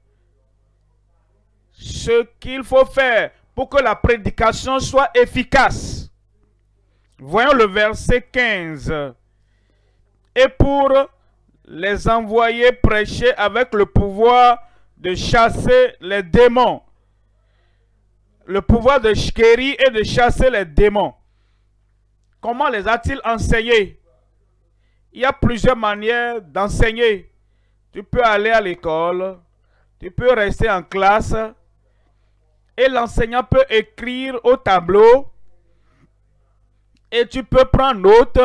Ce qu'il faut faire pour que la prédication soit efficace. Voyons le verset 15. Et pour les envoyer prêcher avec le pouvoir de chasser les démons. Le pouvoir de guérir et de chasser les démons. Comment les a-t-il enseignés? Il y a plusieurs manières d'enseigner. Tu peux aller à l'école, Tu peux rester en classe et l'enseignant peut écrire au tableau et tu peux prendre note,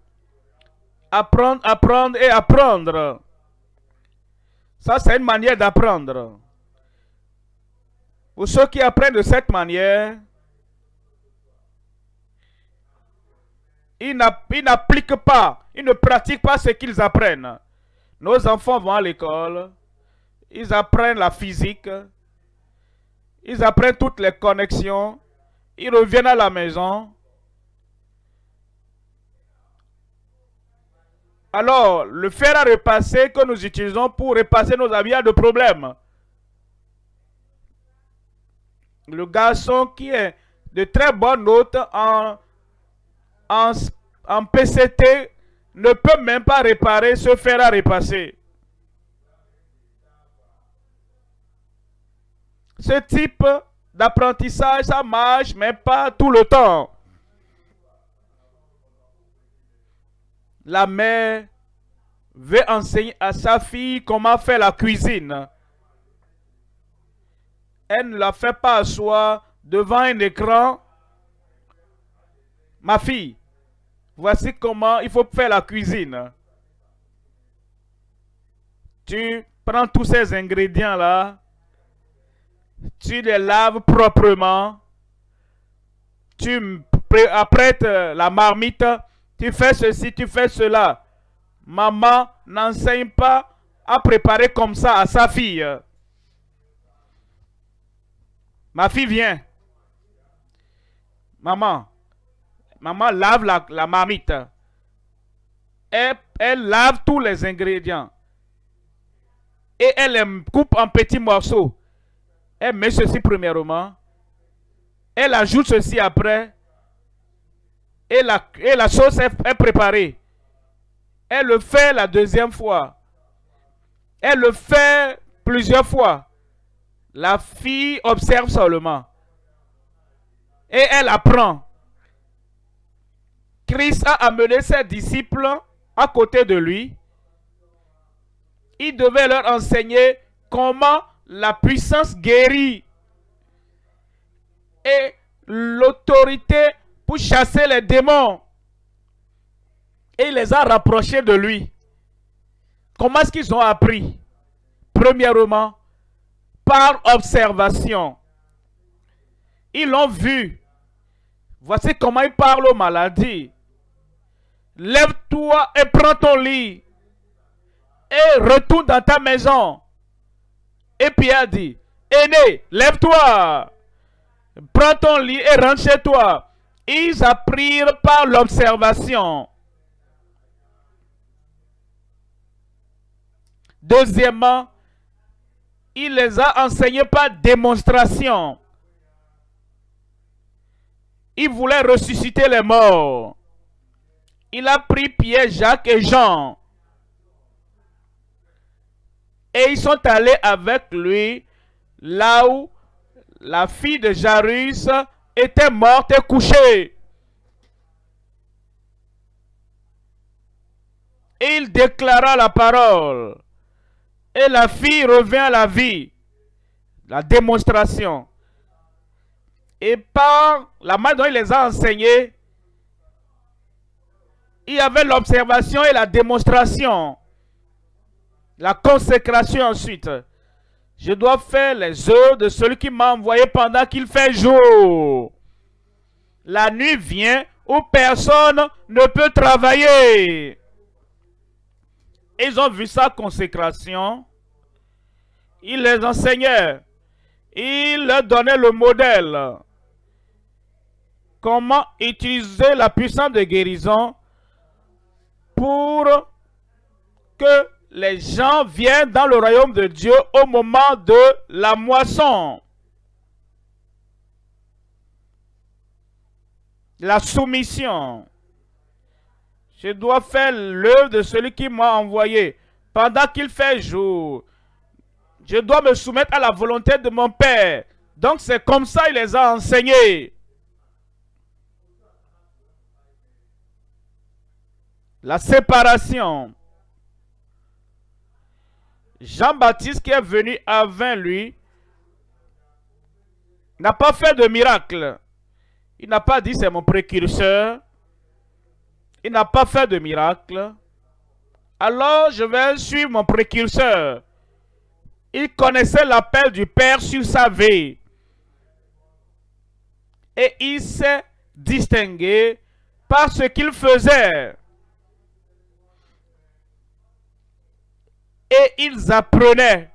apprendre et apprendre. Ça, c'est une manière d'apprendre. Pour ceux qui apprennent de cette manière, ils n'appliquent pas, ils ne pratiquent pas ce qu'ils apprennent. Nos enfants vont à l'école, ils apprennent la physique, ils apprennent toutes les connexions, ils reviennent à la maison. Alors, le fer à repasser que nous utilisons pour repasser nos habits a de problèmes. Le garçon qui est de très bonnes notes en PCT ne peut même pas réparer ce fer à repasser. Ce type d'apprentissage, ça marche, mais pas tout le temps. La mère veut enseigner à sa fille comment faire la cuisine. Elle ne la fait pas asseoir devant un écran. Ma fille, voici comment il faut faire la cuisine. Tu prends tous ces ingrédients-là, tu les laves proprement, tu apprêtes la marmite, tu fais ceci, tu fais cela. Maman n'enseigne pas à préparer comme ça à sa fille. Ma fille vient. Maman lave la marmite. Elle lave tous les ingrédients. Et elle les coupe en petits morceaux. Elle met ceci premièrement. Elle ajoute ceci après. Et la sauce est préparée. Elle le fait la deuxième fois. Elle le fait plusieurs fois. La fille observe seulement. Et elle apprend. Christ a amené ses disciples à côté de lui. Il devait leur enseigner comment la puissance guérit et l'autorité pour chasser les démons. Et il les a rapprochés de lui. Comment est-ce qu'ils ont appris? Premièrement, par observation. Ils l'ont vu. Voici comment il parle aux maladies. Lève-toi et prends ton lit. Et retourne dans ta maison. Et Pierre dit, aîné, lève-toi. Prends ton lit et rentre chez toi. Ils apprirent par l'observation. Deuxièmement, il les a enseignés par démonstration. Il voulait ressusciter les morts. Il a pris Pierre, Jacques et Jean. Et ils sont allés avec lui là où la fille de Jairus était morte et couchée. Et il déclara la parole. Et la fille revient à la vie. La démonstration. Et par la manière dont il les a enseignés, il y avait l'observation et la démonstration. La consécration ensuite. Je dois faire les œuvres de celui qui m'a envoyé pendant qu'il fait jour. La nuit vient où personne ne peut travailler. Ils ont vu sa consécration. Il les enseignait. Il leur donnait le modèle. Comment utiliser la puissance de guérison pour que les gens viennent dans le royaume de Dieu au moment de la moisson. La soumission. Je dois faire l'œuvre de celui qui m'a envoyé pendant qu'il fait jour. Je dois me soumettre à la volonté de mon Père. Donc c'est comme ça qu'il les a enseignés. La séparation. Jean-Baptiste qui est venu avant lui n'a pas fait de miracle. Il n'a pas dit c'est mon précurseur. Il n'a pas fait de miracle. Alors je vais suivre mon précurseur. Il connaissait l'appel du Père sur sa vie. Et il s'est distingué par ce qu'il faisait. Et ils apprenaient.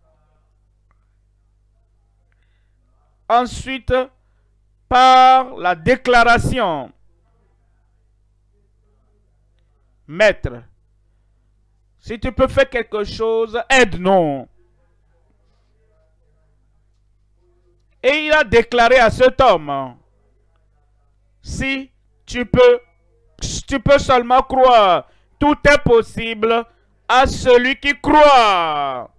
Ensuite, par la déclaration. Maître, si tu peux faire quelque chose, aide-nous. Et il a déclaré à cet homme, si tu peux seulement croire, tout est possible à celui qui croit.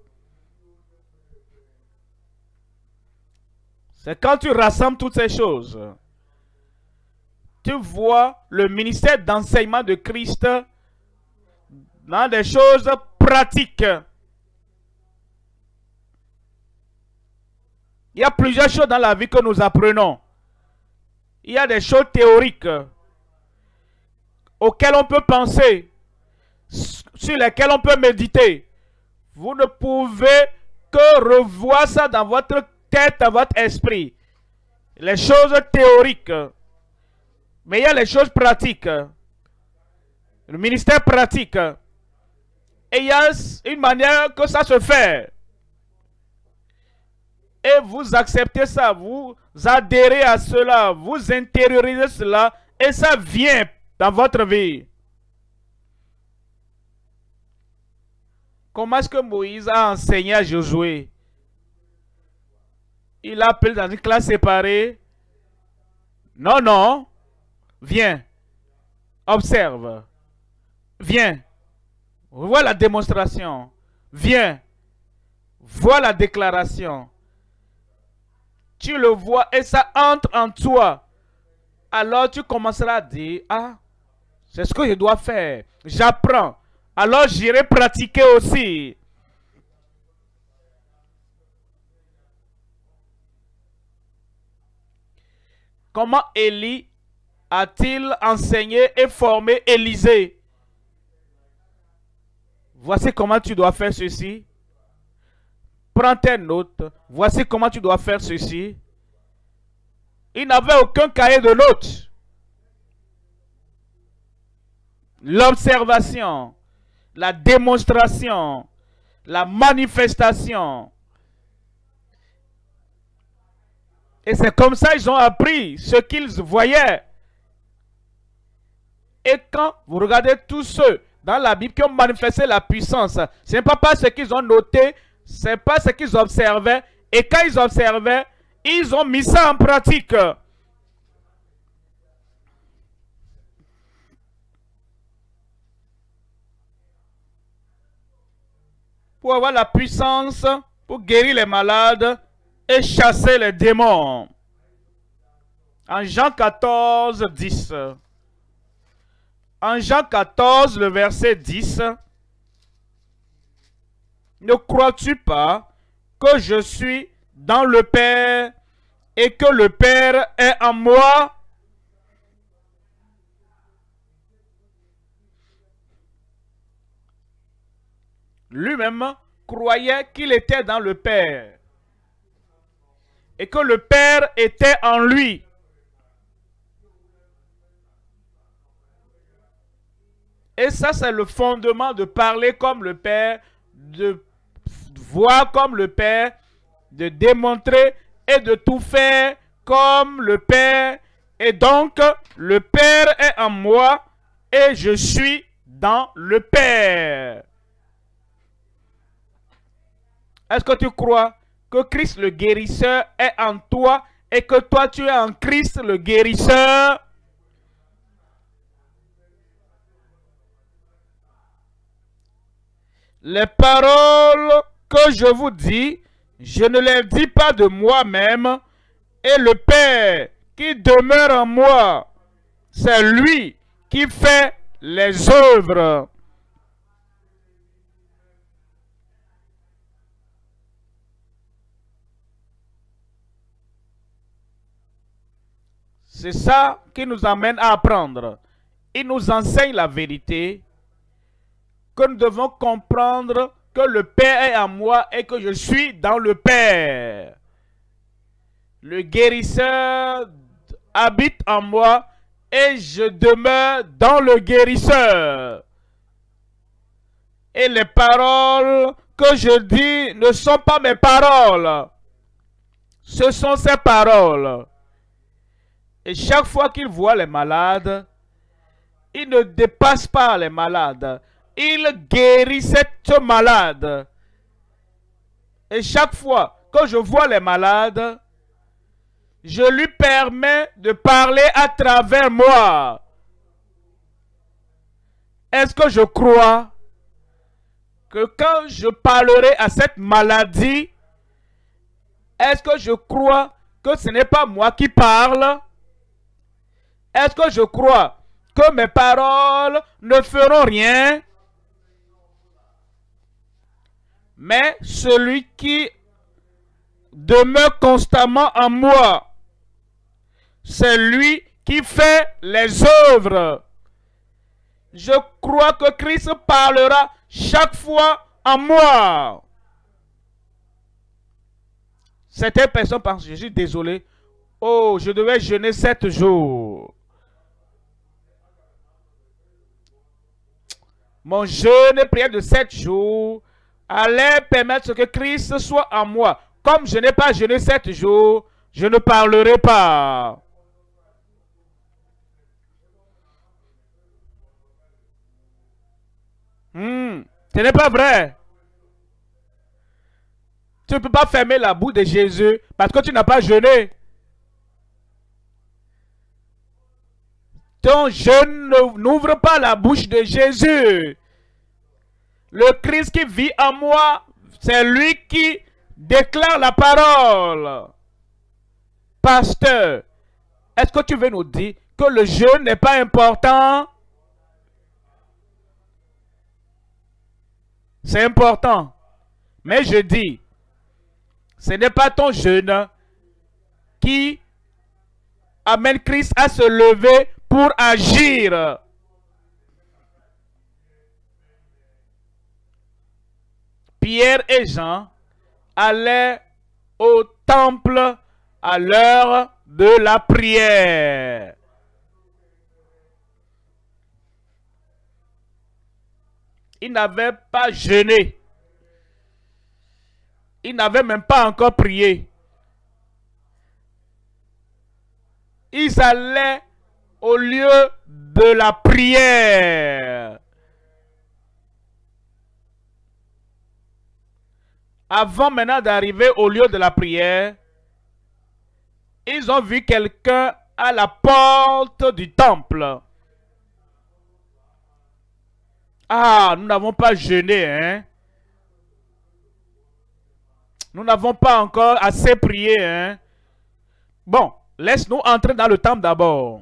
C'est quand tu rassembles toutes ces choses, tu vois le ministère d'enseignement de Christ dans des choses pratiques. Il y a plusieurs choses dans la vie que nous apprenons. Il y a des choses théoriques auxquelles on peut penser, sur lesquelles on peut méditer. Vous ne pouvez que revoir ça dans votre tête, dans votre esprit. Les choses théoriques. Mais il y a les choses pratiques. Le ministère pratique. Et il y a une manière que ça se fait. Et vous acceptez ça, vous adhérez à cela, vous intériorisez cela, et ça vient dans votre vie. Comment est-ce que Moïse a enseigné à Josué? Il l'a appelé dans une classe séparée. Non, non. Viens. Observe. Viens. Vois la démonstration. Viens. Vois la déclaration. Tu le vois et ça entre en toi. Alors tu commenceras à dire, ah, c'est ce que je dois faire. J'apprends. Alors j'irai pratiquer aussi. Comment Élie a-t-il enseigné et formé Élisée? Voici comment tu dois faire ceci. Prends tes notes. Voici comment tu dois faire ceci. Il n'avait aucun cahier de notes. L'observation, la démonstration, la manifestation. Et c'est comme ça qu'ils ont appris ce qu'ils voyaient. Et quand vous regardez tous ceux dans la Bible qui ont manifesté la puissance, ce n'est pas parce qu'ils ont noté, c'est pas ce qu'ils observaient. Et quand ils observaient, ils ont mis ça en pratique. Pour avoir la puissance, pour guérir les malades et chasser les démons. En Jean 14, 10. En Jean 14, le verset 10. Ne crois-tu pas que je suis dans le Père et que le Père est en moi? Lui-même croyait qu'il était dans le Père et que le Père était en lui. Et ça, c'est le fondement de parler comme le Père, de voir comme le Père, de démontrer et de tout faire comme le Père. Et donc, le Père est en moi et je suis dans le Père. Est-ce que tu crois que Christ le guérisseur est en toi et que toi tu es en Christ le guérisseur? Les paroles que je vous dis, je ne les dis pas de moi-même, et le Père qui demeure en moi, c'est lui qui fait les œuvres. C'est ça qui nous amène à apprendre. Il nous enseigne la vérité, que nous devons comprendre que le Père est en moi et que je suis dans le Père. Le guérisseur habite en moi et je demeure dans le guérisseur. Et les paroles que je dis ne sont pas mes paroles. Ce sont ses paroles. Et chaque fois qu'il voit les malades, il ne dépasse pas les malades. Il guérit cette malade. Et chaque fois que je vois les malades, je lui permets de parler à travers moi. Est-ce que je crois que quand je parlerai à cette maladie, est-ce que je crois que ce n'est pas moi qui parle? Est-ce que je crois que mes paroles ne feront rien? Mais celui qui demeure constamment en moi, c'est lui qui fait les œuvres. Je crois que Christ parlera chaque fois en moi. Certaines personnes pensent, je suis désolé, oh, je devais jeûner 7 jours. Mon jeûne et prière de 7 jours allait permettre que Christ soit en moi. Comme je n'ai pas jeûné 7 jours, je ne parlerai pas. Ce n'est pas vrai. Tu ne peux pas fermer la bouche de Jésus parce que tu n'as pas jeûné. Ton jeûne n'ouvre pas la bouche de Jésus. Le Christ qui vit en moi, c'est lui qui déclare la parole. Pasteur, est-ce que tu veux nous dire que le jeûne n'est pas important? C'est important. Mais je dis, ce n'est pas ton jeûne qui amène Christ à se lever pour agir. Pierre et Jean allaient au temple à l'heure de la prière. Ils n'avaient pas jeûné. Ils n'avaient même pas encore prié. Ils allaient au lieu de la prière. Avant maintenant d'arriver au lieu de la prière, ils ont vu quelqu'un à la porte du temple. Ah, nous n'avons pas jeûné, hein? Nous n'avons pas encore assez prié, hein? Bon, laisse-nous entrer dans le temple d'abord.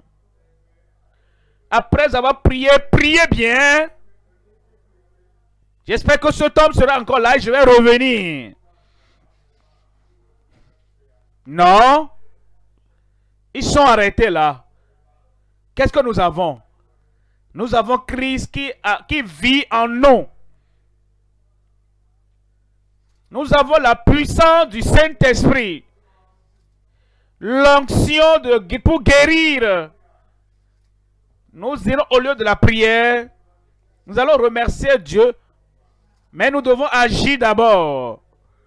Après avoir prié, priez bien. J'espère que cet homme sera encore là et je vais revenir. Non. Ils sont arrêtés là. Qu'est-ce que nous avons? Nous avons Christ qui vit en nous. Nous avons la puissance du Saint-Esprit. L'onction pour guérir. Nous irons au lieu de la prière. Nous allons remercier Dieu. Mais nous devons agir d'abord.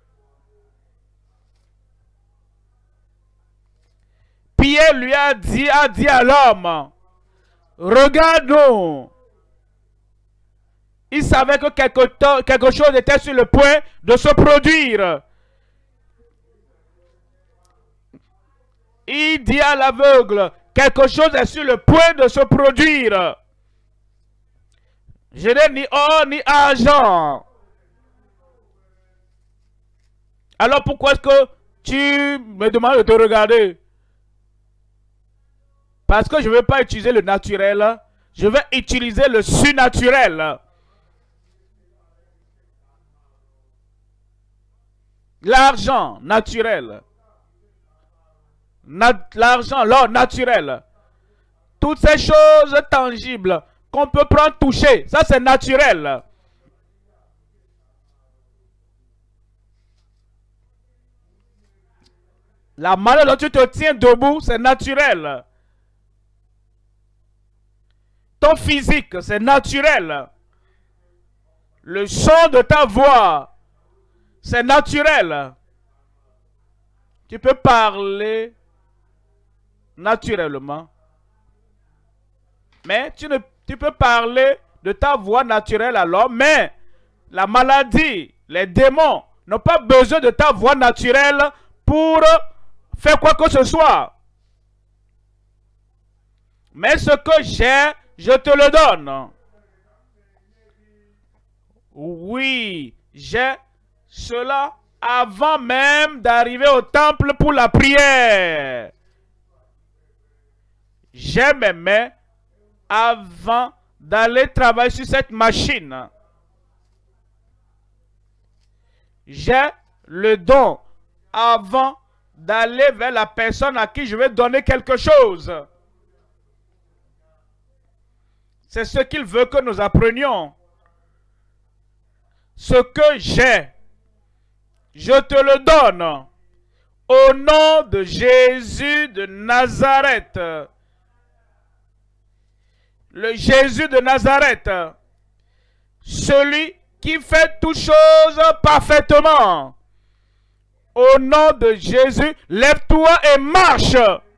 Pierre lui a dit à l'homme, regarde-nous. Il savait que quelque chose était sur le point de se produire. Il dit à l'aveugle, quelque chose est sur le point de se produire. Je n'ai ni or ni argent. Alors pourquoi est-ce que tu me demandes de te regarder? Parce que je ne veux pas utiliser le naturel. Je vais utiliser le surnaturel. L'argent naturel l'argent, l'or naturel. Toutes ces choses tangibles qu'on peut prendre, toucher, ça c'est naturel. La manière dont tu te tiens debout, c'est naturel. Ton physique, c'est naturel. Le son de ta voix, c'est naturel. Tu peux parler naturellement. Mais tu peux parler de ta voix naturelle alors, mais la maladie, les démons n'ont pas besoin de ta voix naturelle pour faire quoi que ce soit. Mais ce que j'ai, je te le donne. Oui, j'ai cela avant même d'arriver au temple pour la prière. J'ai mes mains avant d'aller travailler sur cette machine. J'ai le don avant d'aller vers la personne à qui je vais donner quelque chose. C'est ce qu'il veut que nous apprenions. Ce que j'ai, je te le donne. Au nom de Jésus de Nazareth. Le Jésus de Nazareth. Celui qui fait toutes choses parfaitement. Au nom de Jésus, lève-toi et marche.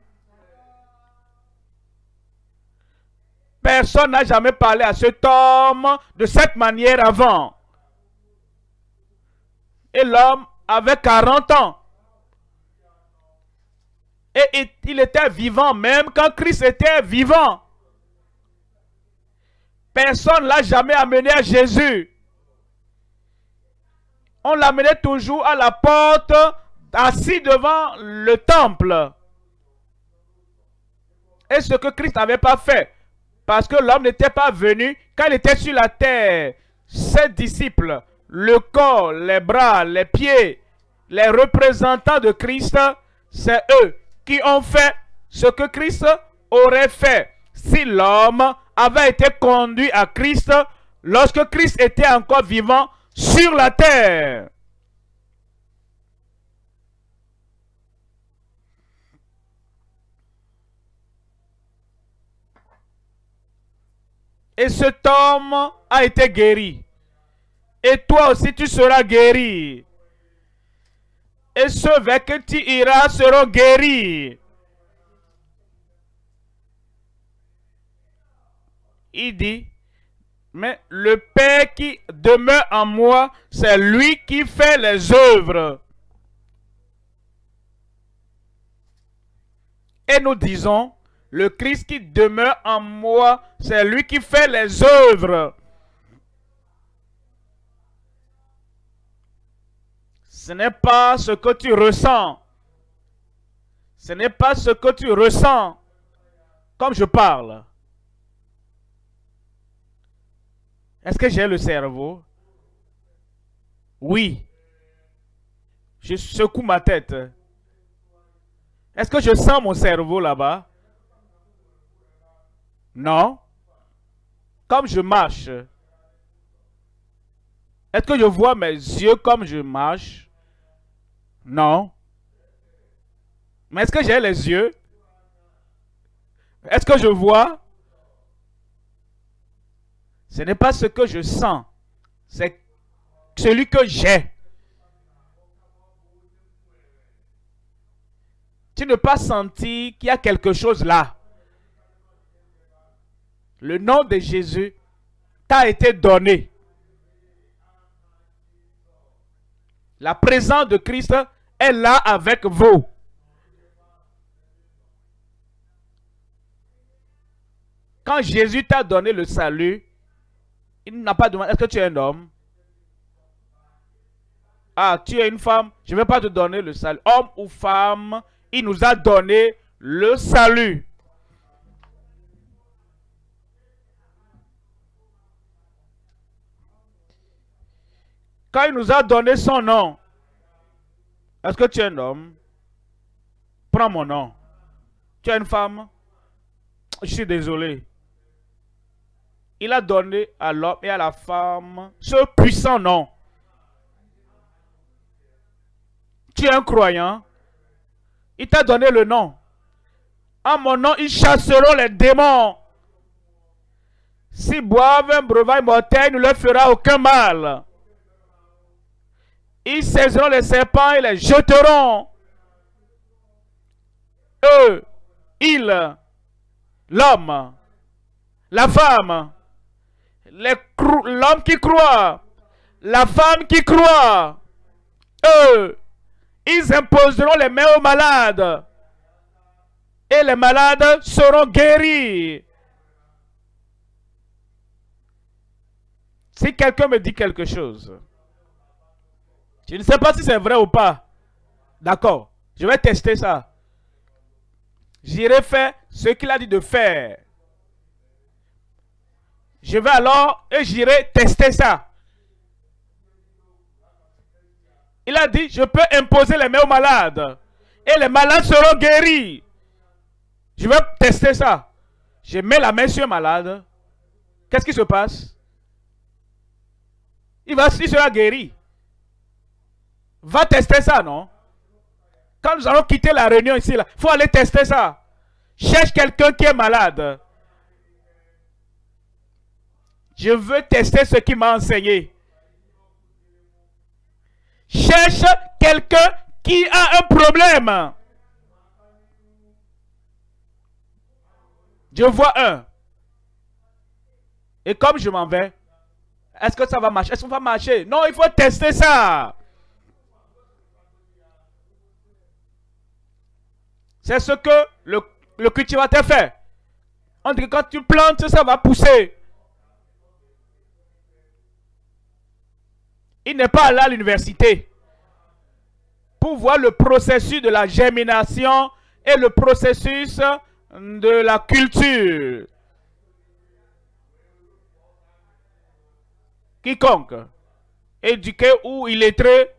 Personne n'a jamais parlé à cet homme de cette manière avant. Et l'homme avait 40 ans. Et il était vivant même quand Christ était vivant. Personne ne l'a jamais amené à Jésus. On l'amenait toujours à la porte, assis devant le temple. Et ce que Christ n'avait pas fait, parce que l'homme n'était pas venu quand il était sur la terre. Ses disciples, le corps, les bras, les pieds, les représentants de Christ, c'est eux qui ont fait ce que Christ aurait fait si l'homme avait été conduit à Christ lorsque Christ était encore vivant sur la terre. Et cet homme a été guéri. Et toi aussi tu seras guéri. Et ceux vers qui tu iras seront guéris. Il dit, mais le Père qui demeure en moi, c'est lui qui fait les œuvres. Et nous disons, le Christ qui demeure en moi, c'est lui qui fait les œuvres. Ce n'est pas ce que tu ressens. Ce n'est pas ce que tu ressens comme je parle. Est-ce que j'ai le cerveau? Oui. Je secoue ma tête. Est-ce que je sens mon cerveau là-bas? Non. Comme je marche. Est-ce que je vois mes yeux comme je marche? Non. Mais est-ce que j'ai les yeux? Est-ce que je vois? Ce n'est pas ce que je sens. C'est celui que j'ai. Tu ne peux pas sentir qu'il y a quelque chose là. Le nom de Jésus t'a été donné. La présence de Christ est là avec vous. Quand Jésus t'a donné le salut, il n'a pas demandé, est-ce que tu es un homme? Ah, tu es une femme, je ne vais pas te donner le salut. Homme ou femme, il nous a donné le salut. Quand il nous a donné son nom, est-ce que tu es un homme? Prends mon nom. Tu as une femme? Je suis désolé. Il a donné à l'homme et à la femme ce puissant nom. Tu es un croyant. Il t'a donné le nom. En mon nom, ils chasseront les démons. S'ils boivent un breuvage mortel, il ne leur fera aucun mal. Ils saisiront les serpents et les jeteront. Eux, ils, l'homme, la femme, l'homme qui croit, la femme qui croit, eux, ils imposeront les mains aux malades. Et les malades seront guéris. Si quelqu'un me dit quelque chose, je ne sais pas si c'est vrai ou pas. D'accord, je vais tester ça. J'irai faire ce qu'il a dit de faire. Je vais alors et j'irai tester ça. Il a dit, je peux imposer les mains aux malades. Et les malades seront guéris. Je vais tester ça. Je mets la main sur un malade. Qu'est-ce qui se passe? Il sera guéri. Va tester ça, non? Quand nous allons quitter la réunion ici, il faut aller tester ça. Cherche quelqu'un qui est malade. Je veux tester ce qu'il m'a enseigné. Cherche quelqu'un qui a un problème. Je vois un. Et comme je m'en vais, est-ce que ça va marcher? Est-ce qu'on va marcher? Non, il faut tester ça. C'est ce que le cultivateur fait. On dit que quand tu plantes, ça va pousser. Il n'est pas allé à l'université pour voir le processus de la germination et le processus de la culture. Quiconque éduqué ou illettré,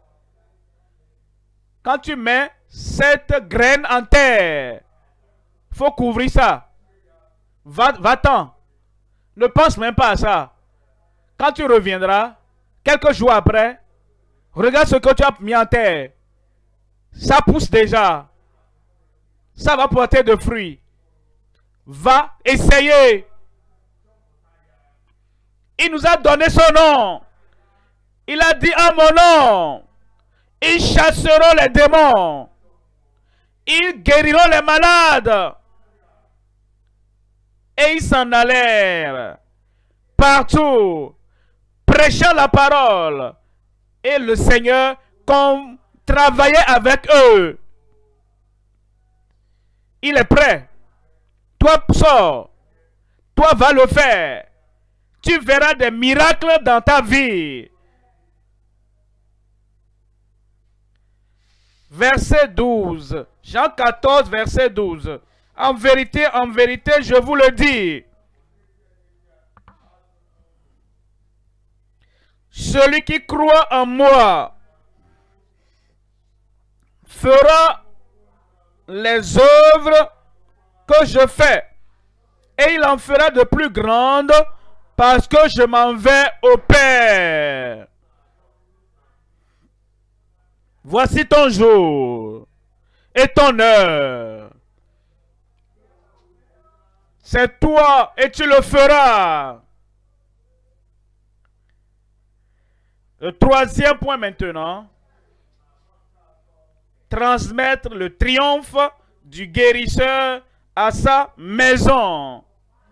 quand tu mets cette graine en terre, il faut couvrir ça. Va-t'en. Ne pense même pas à ça. Quand tu reviendras, quelques jours après, regarde ce que tu as mis en terre. Ça pousse déjà. Ça va porter de fruits. Va essayer. Il nous a donné son nom. Il a dit à mon nom, ils chasseront les démons. Ils guériront les malades. Et ils s'en allèrent partout, prêchant la parole. Et le Seigneur travaillait avec eux. Il est prêt. Toi, sors. Toi, va le faire. Tu verras des miracles dans ta vie. Verset 12. Jean 14, verset 12. En vérité, je vous le dis. Celui qui croit en moi fera les œuvres que je fais. Et il en fera de plus grandes parce que je m'en vais au Père. Voici ton jour et ton heure. C'est toi et tu le feras. Le troisième point maintenant. Transmettre le triomphe du guérisseur à sa maison.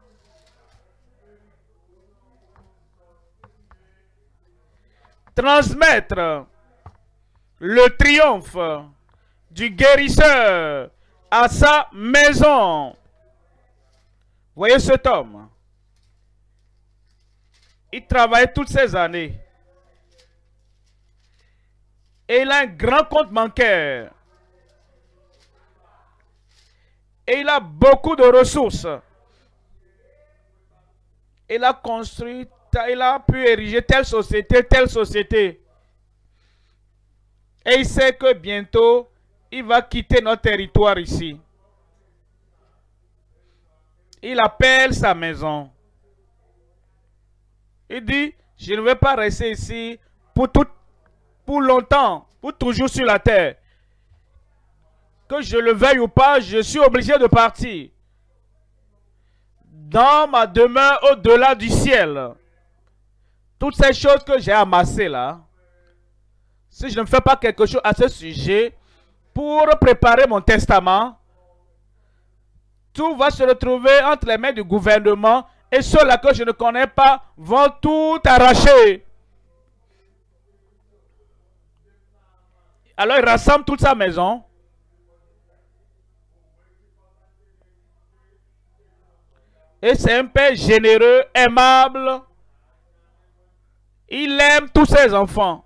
Transmettre le triomphe du guérisseur à sa maison. Voyez cet homme. Il travaille toutes ces années. Et il a un grand compte bancaire. Et il a beaucoup de ressources. Il a construit, il a pu ériger telle société, telle société. Et il sait que bientôt, il va quitter notre territoire ici. Il appelle sa maison. Il dit, je ne vais pas rester ici pour longtemps, pour toujours sur la terre. Que je le veuille ou pas, je suis obligé de partir. Dans ma demeure au-delà du ciel. Toutes ces choses que j'ai amassées là, si je ne fais pas quelque chose à ce sujet, pour préparer mon testament, tout va se retrouver entre les mains du gouvernement et ceux-là que je ne connais pas vont tout arracher. Alors il rassemble toute sa maison. Et c'est un père généreux, aimable. Il aime tous ses enfants.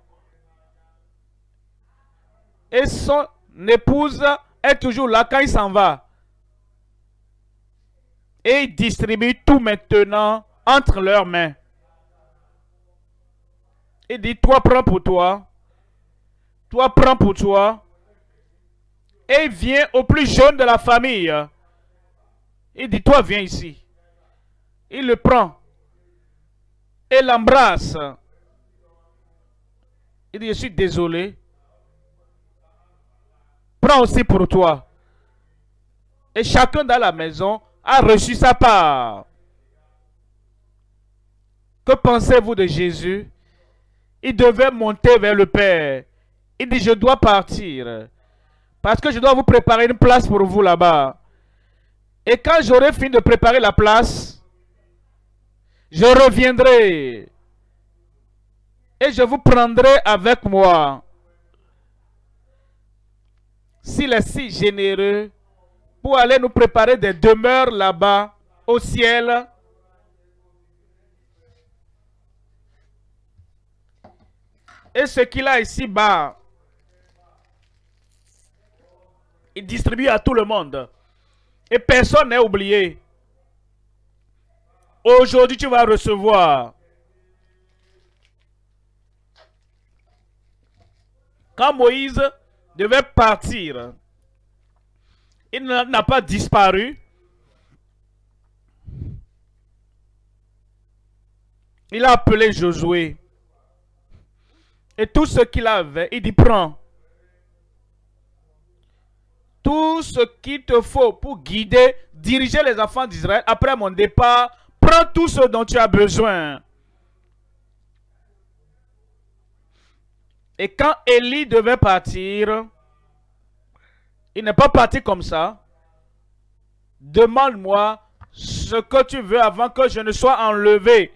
Et son épouse est toujours là quand il s'en va. Et il distribue tout maintenant entre leurs mains. Il dit, toi prends pour toi. Toi prends pour toi. Et il vient au plus jeune de la famille. Il dit, toi viens ici. Il le prend. Et l'embrasse. Il dit, je suis désolé. Prends aussi pour toi. Et chacun dans la maison a reçu sa part. Que pensez-vous de Jésus? Il devait monter vers le Père. Il dit, je dois partir. Parce que je dois vous préparer une place pour vous là-bas. Et quand j'aurai fini de préparer la place, je reviendrai. Et je vous prendrai avec moi. S'il est si généreux pour aller nous préparer des demeures là-bas au ciel, et ce qu'il a ici-bas, il distribue à tout le monde. Et personne n'est oublié. Aujourd'hui, tu vas recevoir. Quand Moïse devait partir, il n'a pas disparu. Il a appelé Josué. Et tout ce qu'il avait, il dit, prends. Tout ce qu'il te faut pour guider, diriger les enfants d'Israël après mon départ, prends tout ce dont tu as besoin. Et quand Élie devait partir, il n'est pas parti comme ça. Demande-moi ce que tu veux avant que je ne sois enlevé.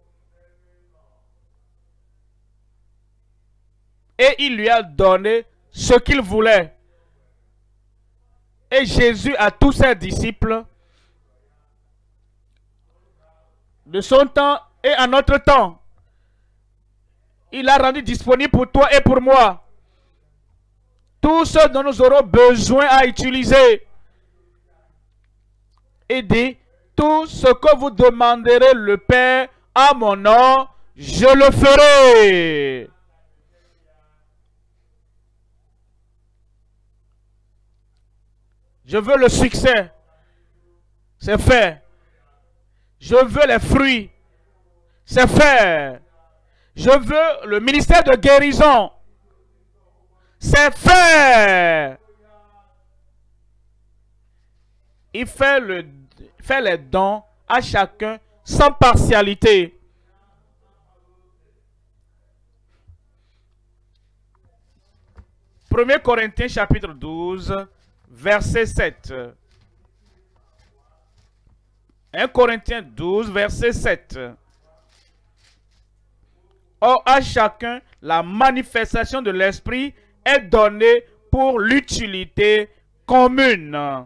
Et il lui a donné ce qu'il voulait. Et Jésus à tous ses disciples, de son temps et à notre temps, il a rendu disponible pour toi et pour moi tout ce dont nous aurons besoin à utiliser. Il dit, tout ce que vous demanderez le Père à mon nom, je le ferai. Je veux le succès. C'est fait. Je veux les fruits. C'est fait. Je veux le ministère de guérison. C'est fait. Il fait les dons à chacun sans partialité. Premier Corinthiens chapitre 12, verset 7. 1 Corinthiens 12, verset 7. Or, à chacun, la manifestation de l'Esprit est donnée pour l'utilité commune.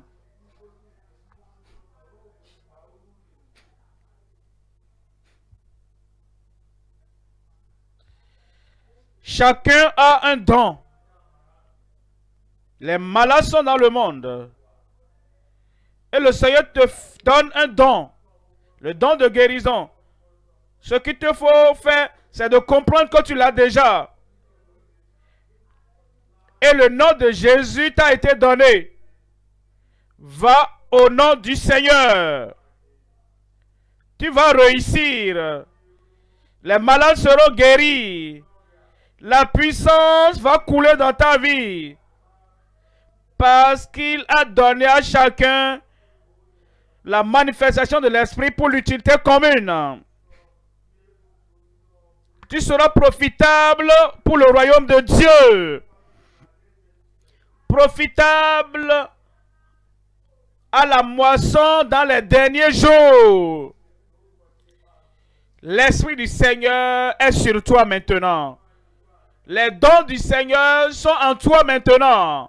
Chacun a un don. Les malades sont dans le monde. Et le Seigneur te donne un don. Le don de guérison. Ce qu'il te faut faire, c'est de comprendre que tu l'as déjà. Et le nom de Jésus t'a été donné. Va au nom du Seigneur. Tu vas réussir. Les malades seront guéris. La puissance va couler dans ta vie. Parce qu'il a donné à chacun la manifestation de l'esprit pour l'utilité commune. Tu seras profitable pour le royaume de Dieu. Profitable à la moisson dans les derniers jours. L'Esprit du Seigneur est sur toi maintenant. Les dons du Seigneur sont en toi maintenant.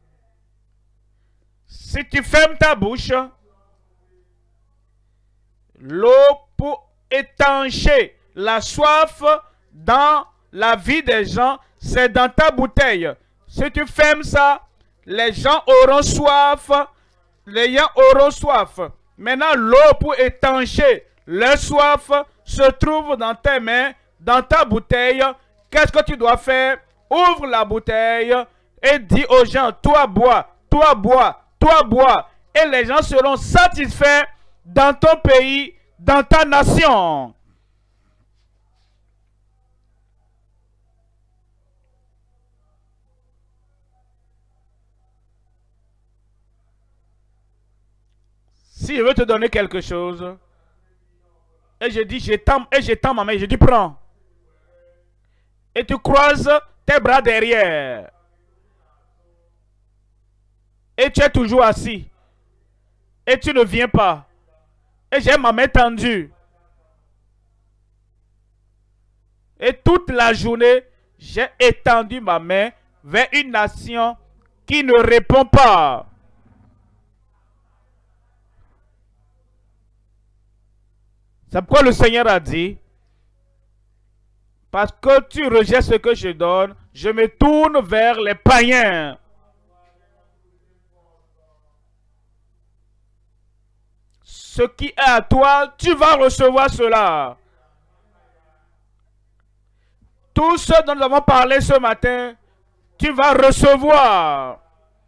Si tu fermes ta bouche, l'eau pour étancher la soif dans la vie des gens, c'est dans ta bouteille. Si tu fermes ça, les gens auront soif. Les gens auront soif. Maintenant, l'eau pour étancher leur soif se trouve dans tes mains, dans ta bouteille. Qu'est-ce que tu dois faire? Ouvre la bouteille et dis aux gens, toi bois, toi bois, toi bois. Et les gens seront satisfaits dans ton pays, dans ta nation. Si je veux te donner quelque chose, et je dis, j'étends ma main, je dis, prends. Et tu croises tes bras derrière. Et tu es toujours assis. Et tu ne viens pas. Et j'ai ma main tendue. Et toute la journée, j'ai étendu ma main vers une nation qui ne répond pas. C'est pourquoi le Seigneur a dit, parce que tu rejettes ce que je donne, je me tourne vers les païens. Ce qui est à toi, tu vas recevoir cela. Tout ce dont nous avons parlé ce matin, tu vas recevoir.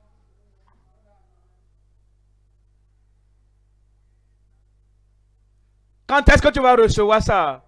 Quand est-ce que tu vas recevoir ça?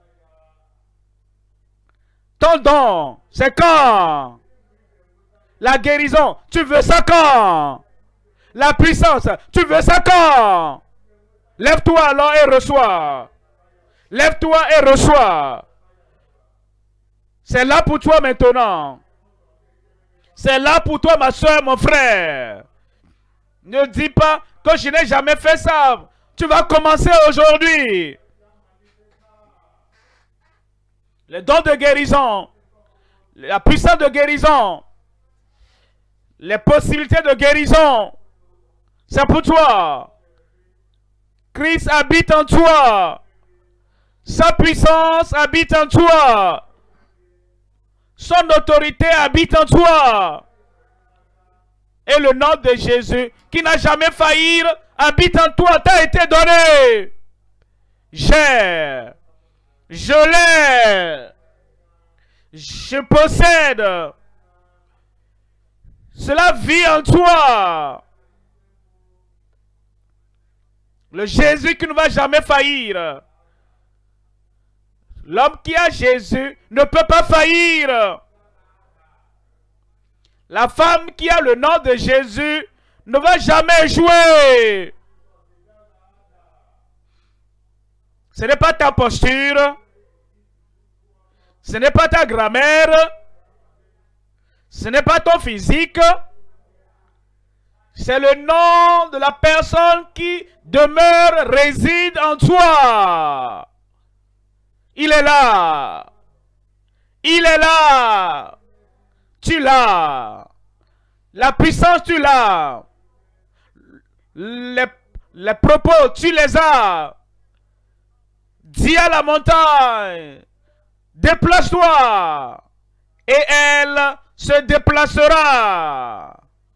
Ton don, c'est quand? La guérison, tu veux ça quand? La puissance, tu veux ça quand? Lève-toi alors et reçois. Lève-toi et reçois. C'est là pour toi maintenant. C'est là pour toi, ma soeur, mon frère. Ne dis pas que je n'ai jamais fait ça. Tu vas commencer aujourd'hui. Les dons de guérison, la puissance de guérison, les possibilités de guérison, c'est pour toi. Christ habite en toi. Sa puissance habite en toi. Son autorité habite en toi. Et le nom de Jésus, qui n'a jamais failli, habite en toi, t'a été donné. J'ai. Je l'ai. Je possède. Cela vit en toi. Le Jésus qui ne va jamais faillir. L'homme qui a Jésus ne peut pas faillir. La femme qui a le nom de Jésus ne va jamais échouer. Ce n'est pas ta posture. Ce n'est pas ta grammaire. Ce n'est pas ton physique. C'est le nom de la personne qui demeure, réside en toi. Il est là. Il est là. Tu l'as. La puissance, tu l'as. Les propos, tu les as. Dis à la montagne, déplace-toi. Et elle se déplacera.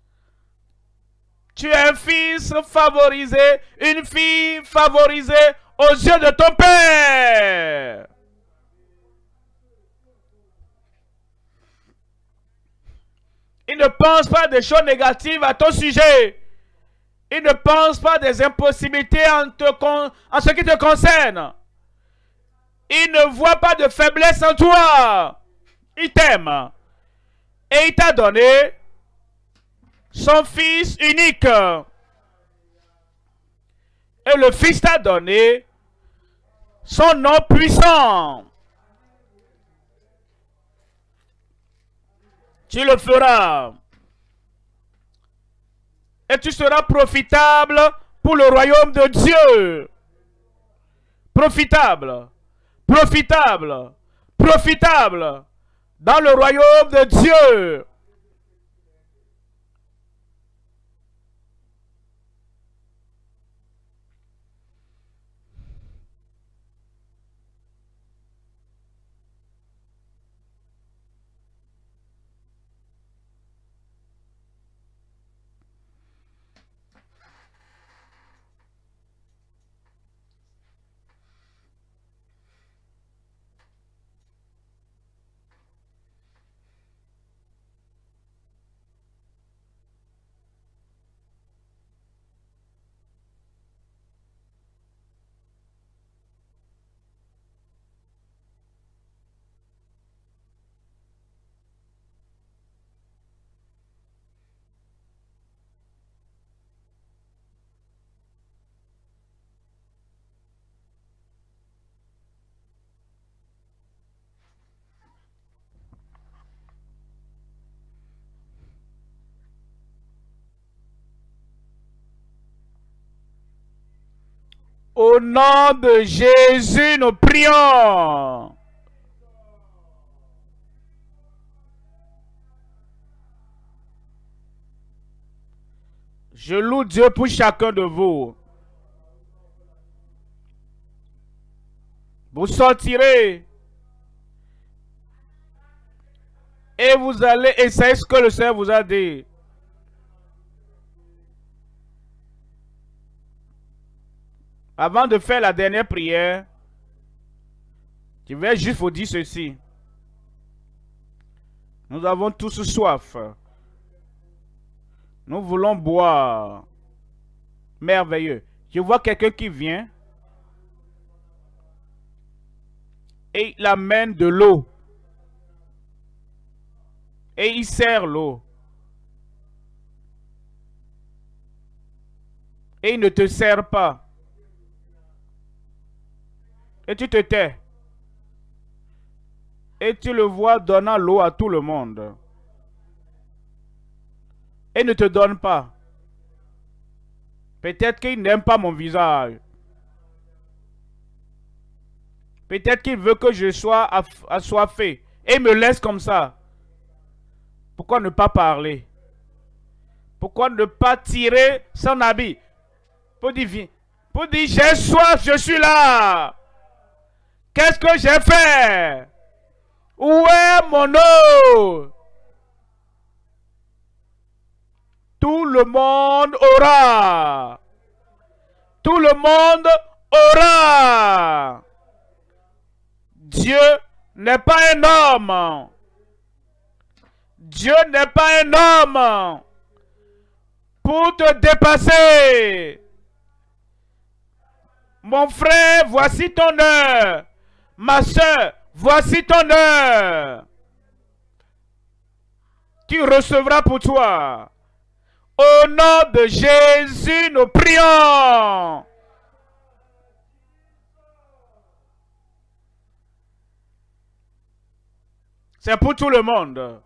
Tu es un fils favorisé, une fille favorisée aux yeux de ton Père. Il ne pense pas des choses négatives à ton sujet. Il ne pense pas des impossibilités en ce qui te concerne. Il ne voit pas de faiblesse en toi. Il t'aime. Et il t'a donné son Fils unique. Et le Fils t'a donné son nom puissant. Tu le feras. Et tu seras profitable pour le royaume de Dieu. Profitable. Profitable. Profitable. Dans le royaume de Dieu. Au nom de Jésus, nous prions. Je loue Dieu pour chacun de vous. Vous sortirez et vous allez essayer ce que le Seigneur vous a dit. Avant de faire la dernière prière, je vais juste vous dire ceci. Nous avons tous soif. Nous voulons boire. Merveilleux. Je vois quelqu'un qui vient et il amène de l'eau. Et il sert l'eau. Et il ne te sert pas. Et tu te tais. Et tu le vois donnant l'eau à tout le monde. Et ne te donne pas. Peut-être qu'il n'aime pas mon visage. Peut-être qu'il veut que je sois assoiffé. Et il me laisse comme ça. Pourquoi ne pas parler? Pourquoi ne pas tirer son habit? Pour dire j'ai soif, je suis là. Qu'est-ce que j'ai fait? Où est mon eau? Tout le monde aura. Tout le monde aura. Dieu n'est pas un homme. Dieu n'est pas un homme pour te dépasser. Mon frère, voici ton heure. Ma soeur, voici ton heure. Tu recevras pour toi. Au nom de Jésus, nous prions. C'est pour tout le monde.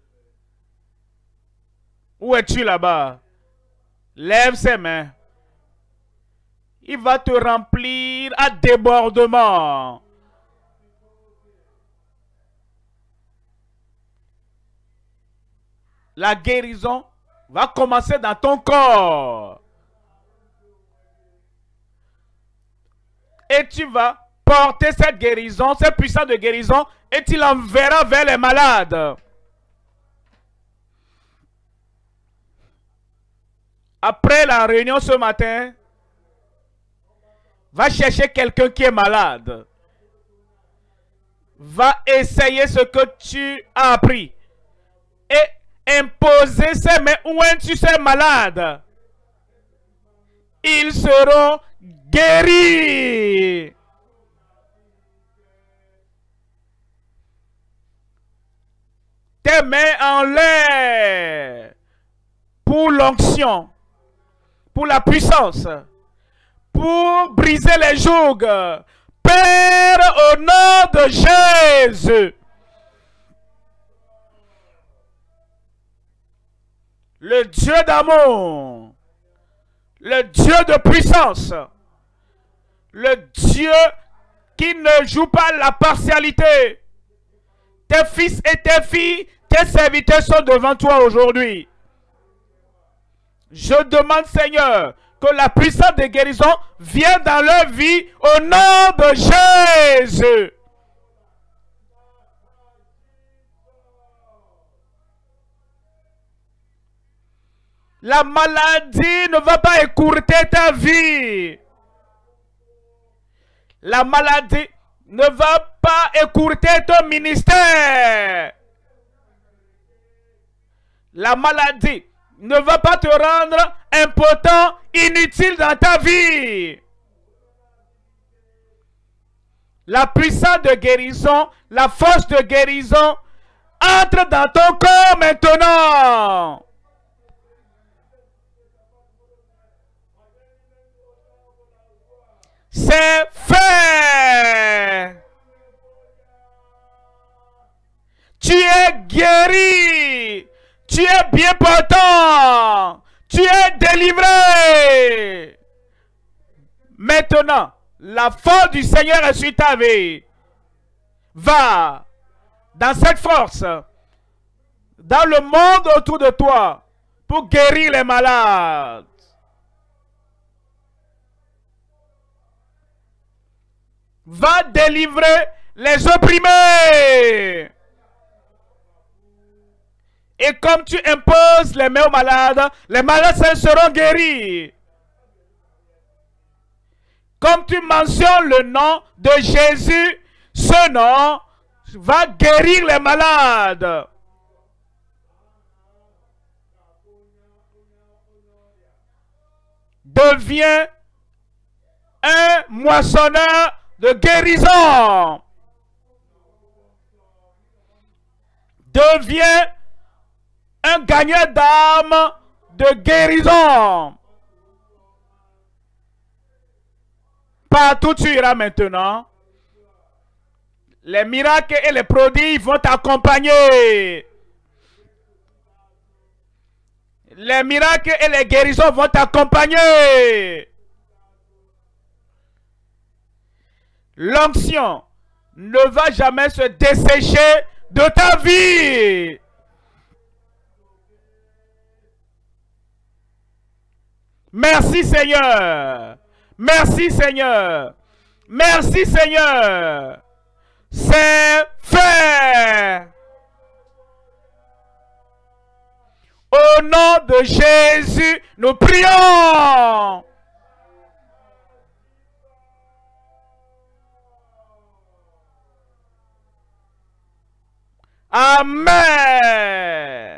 Où es-tu là-bas? Lève ses mains. Il va te remplir à débordement. La guérison va commencer dans ton corps. Et tu vas porter cette guérison, cette puissance de guérison, et tu l'enverras vers les malades. Après la réunion ce matin, va chercher quelqu'un qui est malade. Va essayer ce que tu as appris. Et imposer ses mains où tu es malade. ils seront guéris. Tes mains en l'air pour l'onction, pour la puissance, pour briser les jougs. Père, au nom de Jésus, le Dieu d'amour, le Dieu de puissance, le Dieu qui ne joue pas la partialité. Tes fils et tes filles, tes serviteurs sont devant toi aujourd'hui. Je demande, Seigneur, que la puissance de guérison vienne dans leur vie au nom de Jésus. La maladie ne va pas écourter ta vie. La maladie ne va pas écourter ton ministère. La maladie ne va pas te rendre impotent, inutile dans ta vie. La puissance de guérison, la force de guérison entre dans ton corps maintenant. C'est fait. Tu es guéri. Tu es bien portant. Tu es délivré. Maintenant, la force du Seigneur est sur ta vie. Va dans cette force, dans le monde autour de toi, pour guérir les malades. Va délivrer les opprimés. Et comme tu imposes les mains aux malades seront guéris. Comme tu mentionnes le nom de Jésus, ce nom va guérir les malades. Deviens un moissonneur de guérison. Deviens un gagneur d'âme de guérison. Partout tu iras maintenant. Les miracles et les prodiges vont t'accompagner. Les miracles et les guérisons vont t'accompagner. L'onction ne va jamais se dessécher de ta vie. Merci Seigneur. Merci Seigneur. Merci Seigneur. C'est fait. Au nom de Jésus, nous prions. Amen.